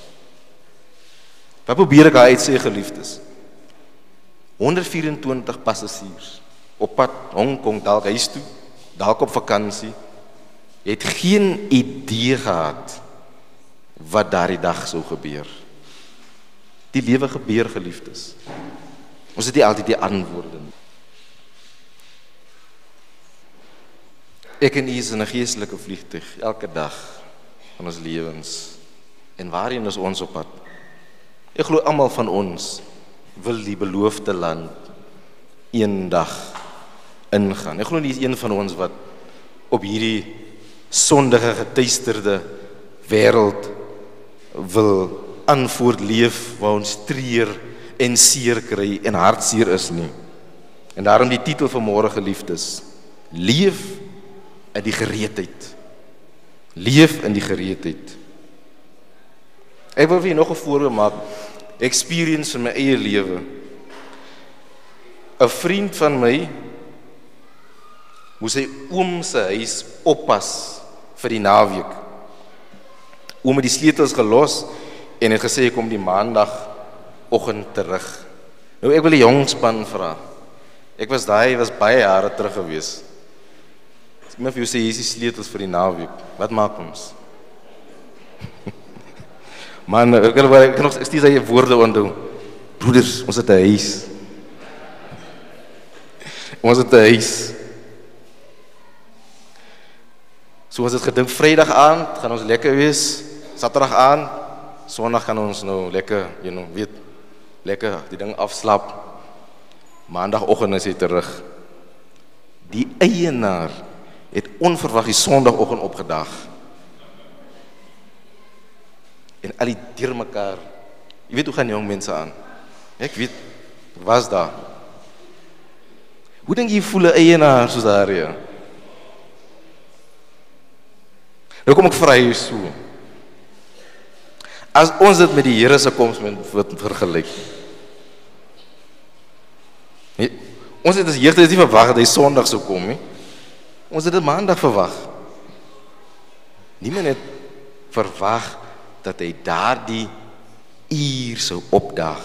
Wat probeer ek uit sê, geliefdes? honderd vyf-en-twintig passasiers op pad Hong Kong, dalk huis toe, dalk op vakansie, het geen idee gehad wat daardie dag sou gebeur. Die lewe gebeur, geliefdes. Ons het nie altyd die antwoorde nie. Ek en u is in 'n geestelike vliegtuig elke dag van ons lewens. En waarheen is ons op pad? Ek glo almal van ons wil die beloofde land eendag ingaan. Ek glo nie een van ons wat op hierdie sondige, getuisterde wêreld wil aanvoort leef waar ons treur en seer kry en hartseer is nie. En daarom die titel van môre, geliefdes, leef in die gereedheid. Leef in die gereedheid. Ek wil vir julle nog 'n voorbeeld maak, experience van my eie lewe. 'n Vriend van my moes sy oom se huis oppas vir die naweek. Oom het die sleutels gelos en het gesê ek kom die maandagoggend terug. Nou ek wil die jong span vra. Ek was daai, was baie jare terug gewees. Ek moet vir jou sê, hier is die sleutels vir die naweek. Wat maak ons? Man, ek kan, ek kan nog steeds die woorde onthou. Broeders, ons het 'n huis. Ons het 'n huis. So ons het gedink Vrydag aand gaan ons lekker wees, Saterdag aand, Sondag gaan ons nou lekker, you know, weet, lekker die ding afslap. Maandagoggend is hy terug. Die eienaar het onverwag die Sondagoggend opgedag. En al die deurmekaar. Jy weet hoe gaan jong mense aan? Ek weet, ek was daar. Hoe dink jy voel 'n eienaar soos daar hier? Nou kom ek vra jou so. As ons dit met die Here se koms moet vergelyk. Nee, ons het as jeugd nie verwag dat hy Sondag sou kom nie. Ons het dit Maandag verwag. Niemand het verwag dat hy daardie uur sou opdaag.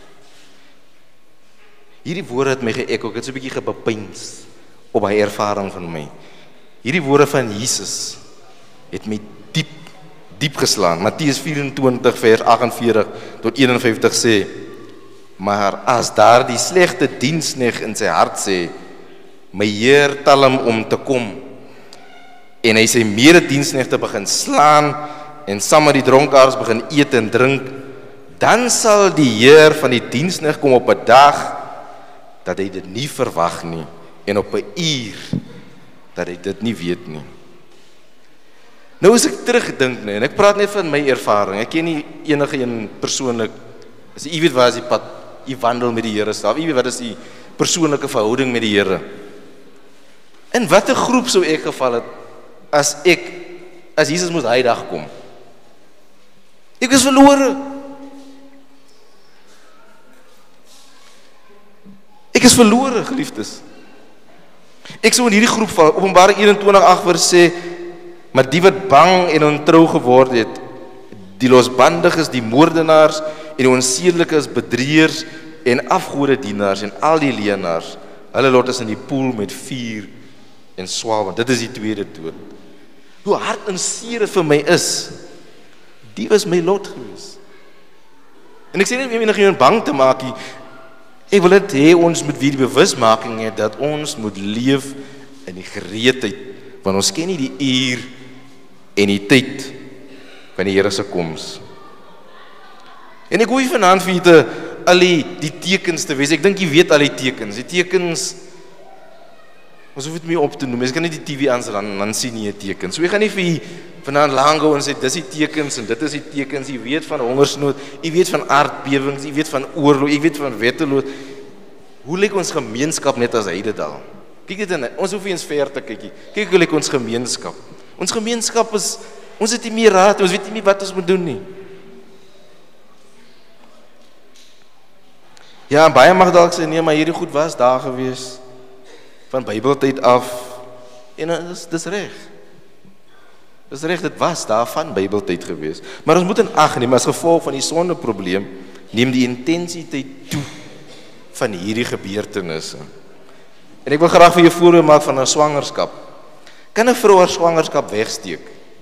Hierdie woorde het my geëk, ek het so 'n bietjie gebepyns op hy ervaring van my. Hierdie woorde van Jesus het my diep, diep geslaan. Matteus vyf-en-twintig vers agt en veertig tot een en vyftig sê, maar as daar die slegte diensknegt in sy hart sê, my Heer tel hom om te kom, en hy sy medediensknegte begin slaan, en saam met die dronkaards begin eet en drink, dan sal die Heer van die diensknegt kom op 'n dag, dat hy dit nie verwag nie, en op 'n uur, dat hy dit nie weet nie. Nou as ek terugdink, nee, en ek praat net van my ervaring, ek ken nie enige een persoonlik, as jy weet waar is die pad, jy wandel met die Here self, jy weet wat is die persoonlike verhouding met die Here. In watter groep sou ek geval het, as ek, as Jesus moes daai dag kom? Ek is verlore. Ek is verlore, geliefdes. Ek sou in hierdie groep val. Openbaring eenentwintig agt vers sê, maar die wat bang en ontrou geword het, die losbandiges, die moordenaars en die onsedelikes, bedrieërs en afgodedienaars en al die leenaars, hulle lot is in die poel met vuur en swaal, want dit is die tweede dood. Hoe hard en seer dit vir my is, die was my lot gewees. En ek sê nie om enige bang te maak nie. Ek wil dit hê ons moet weer die bewusmaking hê dat ons moet leef in die gereedheid, want ons ken nie die uur en die tyd van die Here se koms. En ek hoef vanaand vir julle te al die, die tekens te wees. Ek dink jy weet al die tekens. Die tekens, ons hoef dit nie op te noem. Ek kan nie die T V aansit dan dan sien jy 'n teken. So ek gaan nie vir julle vanaand lank hou en sê dis die tekens en dit is die tekens. Jy weet van hongersnood, jy weet van aardbewings, jy weet van oorlog, jy weet van wetteloos. Hoe lyk ons gemeenskap net as Heidedal? Kyk dit in, ons hoef nie eens ver te kyk nie. Kyk hoe lyk ons gemeenskap. Ons gemeenskap is, ons het nie meer raad, ons weet nie meer wat ons moet doen nie. Ja, baie mag dalk sê, nee, maar hierdie goed was daar gewees, van Bybeltyd af, en dis, dis reg. Dis reg, dit was daar van Bybeltyd gewees. Maar ons moet in ag neem, as gevolg van die sondeprobleem, neem die intensiteit toe van hierdie gebeurtenisse. En ek wil graag vir jou voorbeeld maak van 'n swangerskap. Kan 'n vrou haar swangerskap wegsteek?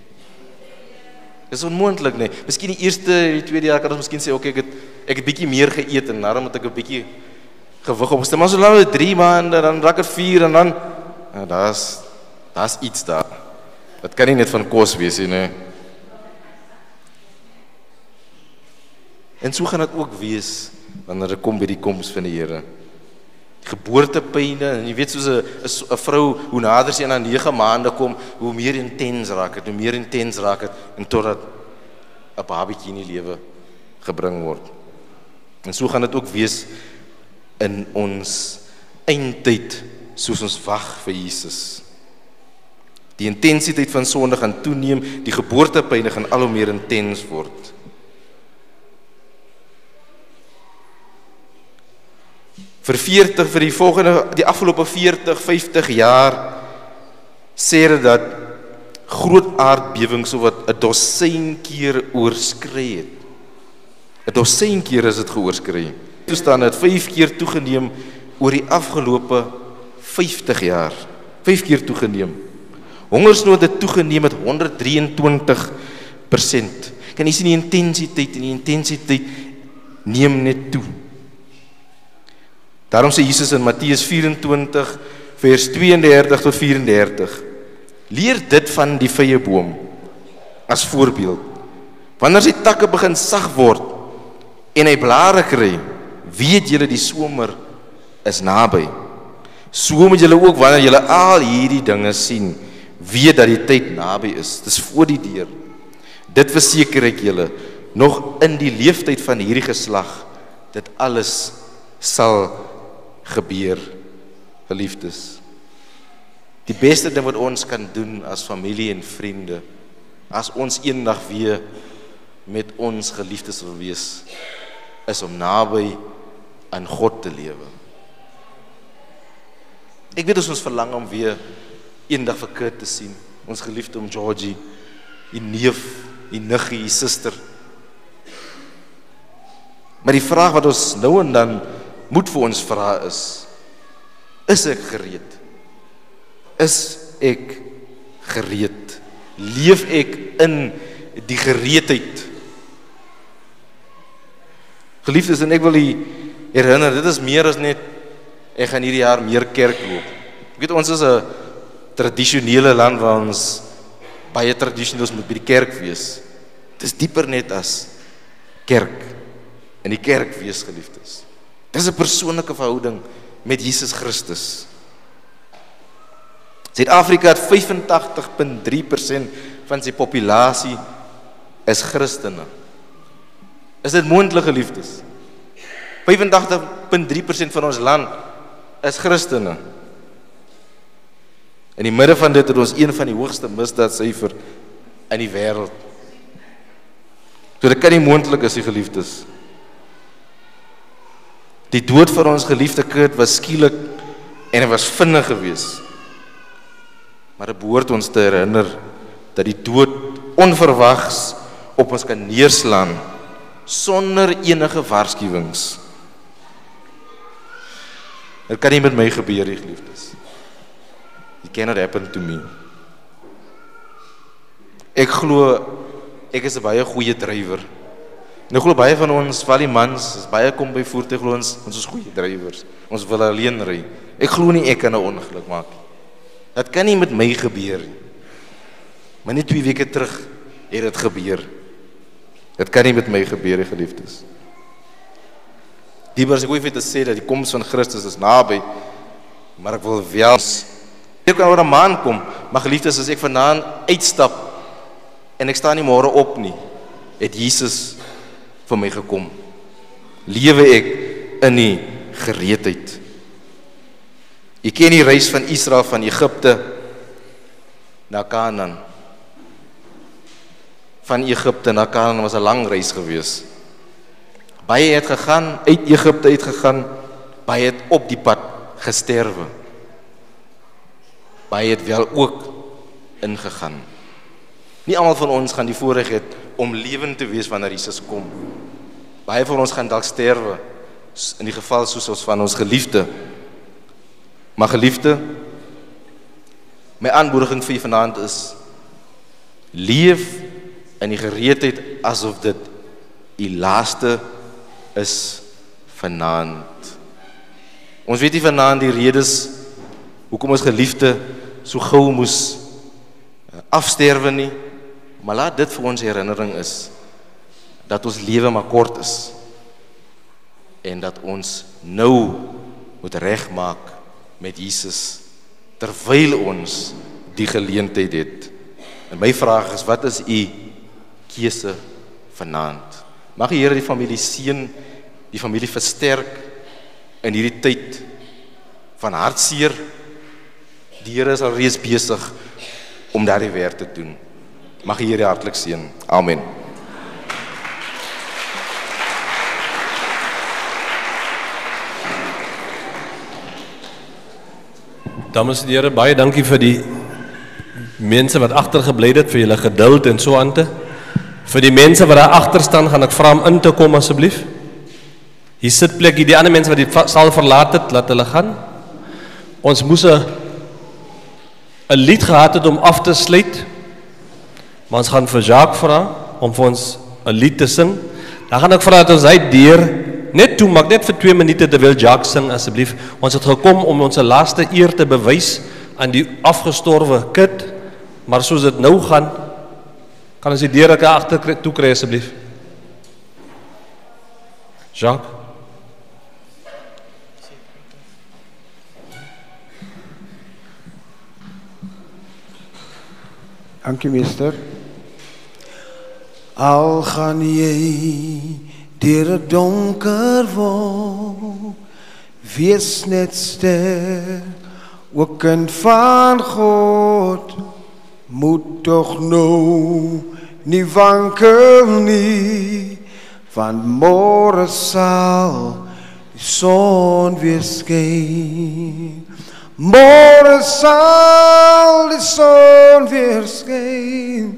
Dis onmoontlik, nee. Miskien die eerste, die tweede jaar kan ons miskien sê, okay, ek het ek het bietjie meer geëet en daarom het ek 'n bietjie gewig opgestel. Maar so lank dit drie maande, dan raak dit vier en dan ja, daar's daar's iets daar. Dit kan nie net van kos wees nie, nee. En so gaan dit ook wees wanneer dit kom by die koms van die Here. Geboortepyne, en jy weet soos 'n 'n vrou, hoe nader sy aan nege maande kom, hoe meer intens raak dit, hoe meer intens raak dit, en totdat 'n babatjie in die lewe gebring word. En so gaan dit ook wees in ons eindtyd, soos ons wag vir Jesus. Die intensiteit van sonde gaan toeneem, die geboortepyne gaan al hoe meer intens word. Vir veertig, vir die volgende, die afgelope veertig, vyftig jaar, sê dit dat groot aardbewings so wat 'n dosyn keer oorskry het. 'n Dosyn keer is dit geoorskry. Toestande het vyf keer toegeneem oor die afgelope vyftig jaar. Vyf keer toegeneem. Hongersnood het toegeneem met honderd drieëntwintig persent. Kan jy sien die intensiteit en die intensiteit neem net toe. Daarom sê Jesus in Matteus vyf-en-twintig vers twee-en-dertig tot vyf-en-dertig: Leer dit van die vyeboom as voorbeeld. Wanneer sy takke begin sag word en hy blare kry, weet julle die somer is naby. So moet julle ook wanneer julle al hierdie dinge sien, weet dat die tyd naby is. Dis voor die deur. Dit verseker ek julle, nog in die leeftyd van hierdie geslag, dit alles sal gebeur, geliefdes. Die beste ding wat ons kan doen as familie en vriende, as ons eendag weer met ons geliefdes wil wees, is om naby aan God te lewe. Ek weet as ons verlang om weer eendag vir Kurt te sien, ons geliefde om Georgie, die neef, die niggie, die suster. Maar die vraag wat ons nou en dan moet vir ons vra is, is ek gereed? Is ek gereed? Leef ek in die gereedheid? Geliefdes, en ek wil u herinner, dit is meer as net, ek gaan hierdie jaar meer kerk loop. Ek weet, ons is 'n tradisionele land waar ons baie tradisioneel moet by die kerk wees. Dit is dieper net as kerk. In die kerk wees, geliefdes. Dit is 'n persoonlike verhouding met Jesus Christus. Suid-Afrika het vyf-en-tagtig komma drie persent van sy populasie is Christene. Is dit moontlik, geliefdes? vyf-en-tagtig komma drie persent van ons land is Christene. In die midde van dit het ons een van die hoogste misdaadsyfer in die wêreld. So dit kan nie moontlik is, die geliefdes. Die dood van ons geliefde Kurt was skielik en hy was vinnig geweest. Maar dit behoort ons te herinner dat die dood onverwags op ons kan neerslaan sonder enige waarskuwings. Dit kan nie met my gebeur, die geliefdes. It cannot happen to me. Ek glo ek is 'n baie goeie drywer. En ek glo baie van ons, val die mans, is baie kom by voertuig, glo ons, ons is goeie drywers. Ons wil alleen ry. Ek glo nie ek kan 'n ongeluk maak. Dat kan nie met my gebeur nie. Maar net twee weke terug het dit gebeur. Dit kan nie met my gebeur, die geliefdes. Die was ek hoef te sê dat die koms van Christus is naby, maar ek wil wel ek kan oor 'n maand kom, maar geliefdes, as ek vandaan uitstap en ek staan nie môre op nie, het Jesus vir my gekom. Lewe ek in die gereedheid. Jy ken die reis van Israel van Egipte na Kanaan. Van Egipte na Kanaan was 'n lang reis gewees. Baie het gegaan, uit Egipte uitgegaan, baie het op die pad gesterwe. Baie het wel ook ingegaan. Nie almal van ons gaan die voorreg hê om lewend te wees wanneer Jesus kom. Baie van ons gaan dalk sterwe, in die geval soos ons van ons geliefde. Maar geliefde, my aanmoediging vir u vanaand is, leef in die gereedheid asof dit u laaste is vanaand. Ons weet nie vanaand die redes hoekom ons geliefde so gou moes afsterwe nie, maar laat dit vir ons herinnering is dat ons lewe maar kort is en dat ons nou moet regmaak met Jesus terwyl ons die geleentheid het. En my vraag is, wat is u keuse vanaand? Mag die Here die familie seën, die familie versterk in hierdie tyd van hartseer. Die Here is al reeds besig om daardie werk te doen. Mag die Here hartlik seën. Amen. Dames en heren, baie dankie vir die mense wat agtergebly het, vir julle geduld en so aan te. Vir die mense wat daar agter staan, gaan ek vra om in te kom asseblief. Hier sit plekkie, die ander mense wat die saal verlaat het, laat hulle gaan. Ons moes 'n 'n lied gehad het om af te sluit. Maar ons gaan vir Jacques vra om vir ons 'n lied te sing. Dan gaan ek vra dat ons hy deur net toe maak, net vir twee minute terwyl Jacques sing asseblief. Ons het gekom om ons laaste eer te bewys aan die afgestorwe kind, maar soos dit nou gaan, kan ons die deur ek agter toe kry asseblief. Jacques. Dankie meester. Al gaan jy deur 'n donker wolk, wees net ster, o kind van God, moet tog nou nie wankel nie, want môre sal die son weer skyn. Môre sal die son weer skyn,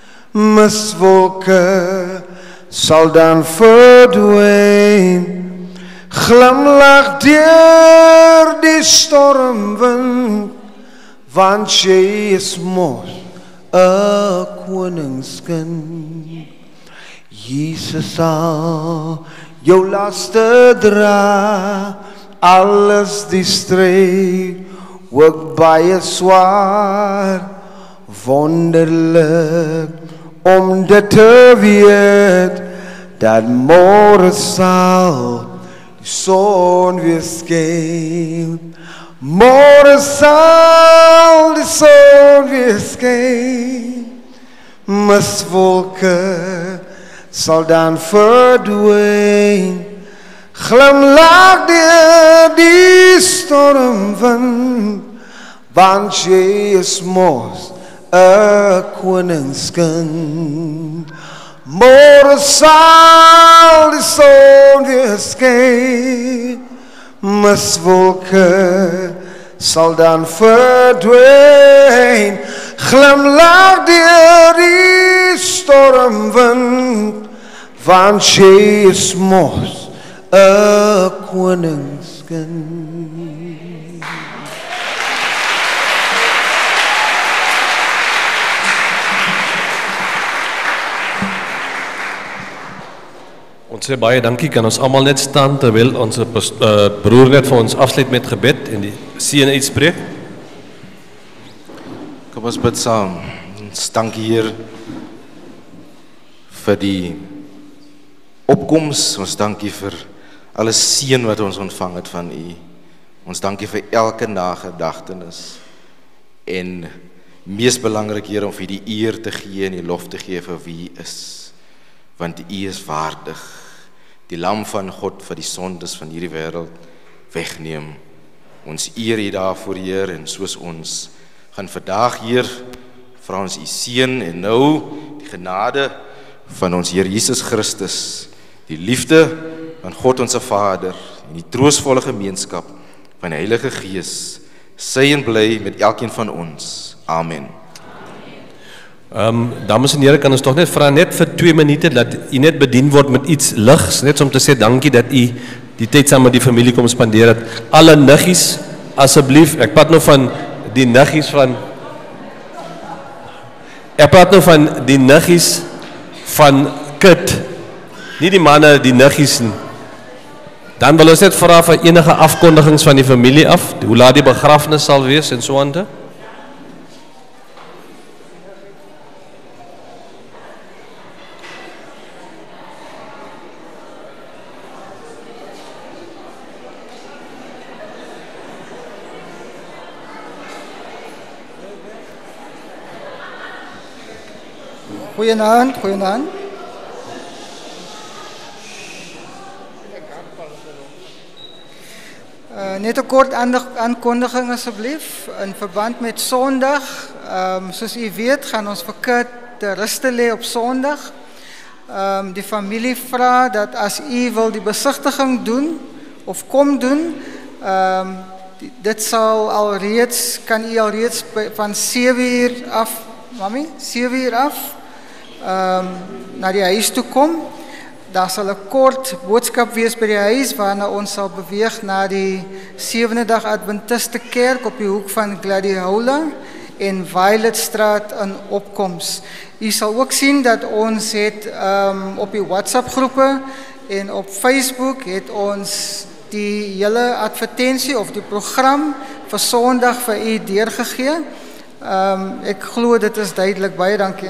miswolke sal dan verdwyn, glimlag deur die stormwind, want jy is mos 'n koningskind. Jesus sal jou laste dra, alles die stryd ook baie swaar, wonderlik om dit te weet, dat môre sal die son weer skyn. Môre sal die son weer skyn, miswolke sal dan verdwyn, glimlag deur die stormwind, want jy is mos 'n koningskind. Môre sal die son weer skyn, miswolke sal dan verdwyn, glimlag deur die stormwind, want jy is mos 'n koningskind. Ons sê baie dankie, kan ons almal net staan terwyl ons uh, broer net vir ons afsluit met gebed en die seën uitspreek. Kom ons bid saam. Ons dankie Heer vir die opkoms, ons dankie vir alle seën wat ons ontvang het van U. Ons dankie vir elke nagedagtenis en mees belangrik Heer om vir die eer te gee en die lof te gee vir wie U is, want U is waardig, die lam van God vir die sondes van hierdie wêreld wegneem. Ons eer U daarvoor Heer, en soos ons gaan vandag Heer, vra ons U seën en nou die genade van ons Heer Jesus Christus, die liefde van God ons Vader en die troostvolle gemeenskap van die Heilige Gees, sy en bly met elkeen van ons. Amen. Um, dames en heren, kan ons toch net vragen, net vir twee minute, dat u net bedien word met iets ligs, net om te sê dankie dat u die tyd saam met die familie kom spandeer het. Alle niggies, asseblief, ek praat nou van die niggies van ek praat nou van die niggies van Kit, nie die manne, die niggies nie. Dan wil ons net vra vir enige afkondigings van die familie af, hoe laat die begrafnis sal wees en so aan te. Goeienaand, goeienaand. Uh, net een kort aankondiging asseblief. In verband met zondag, um, soos u weet, gaan ons vir Kurt te ruste lê op zondag. Um, die familie vra dat as u wil die besigtiging doen, of kom doen, um, die, dit sal al reeds, kan u al reeds van sewe uur af, mami, sewe uur af, Um, na die huis toe kom. Daar sal 'n kort boodskap wees by die huis waarna ons sal beweeg na die sewende dag Adventiste kerk op die hoek van Gladiola en Violetstraat in Opkoms. U sal ook sien dat ons het um, op die WhatsApp groepe en op Facebook het ons die hele advertensie of die program vir Sondag vir u deurgegee. Um, ek glo dit is duidelik. Baie dankie.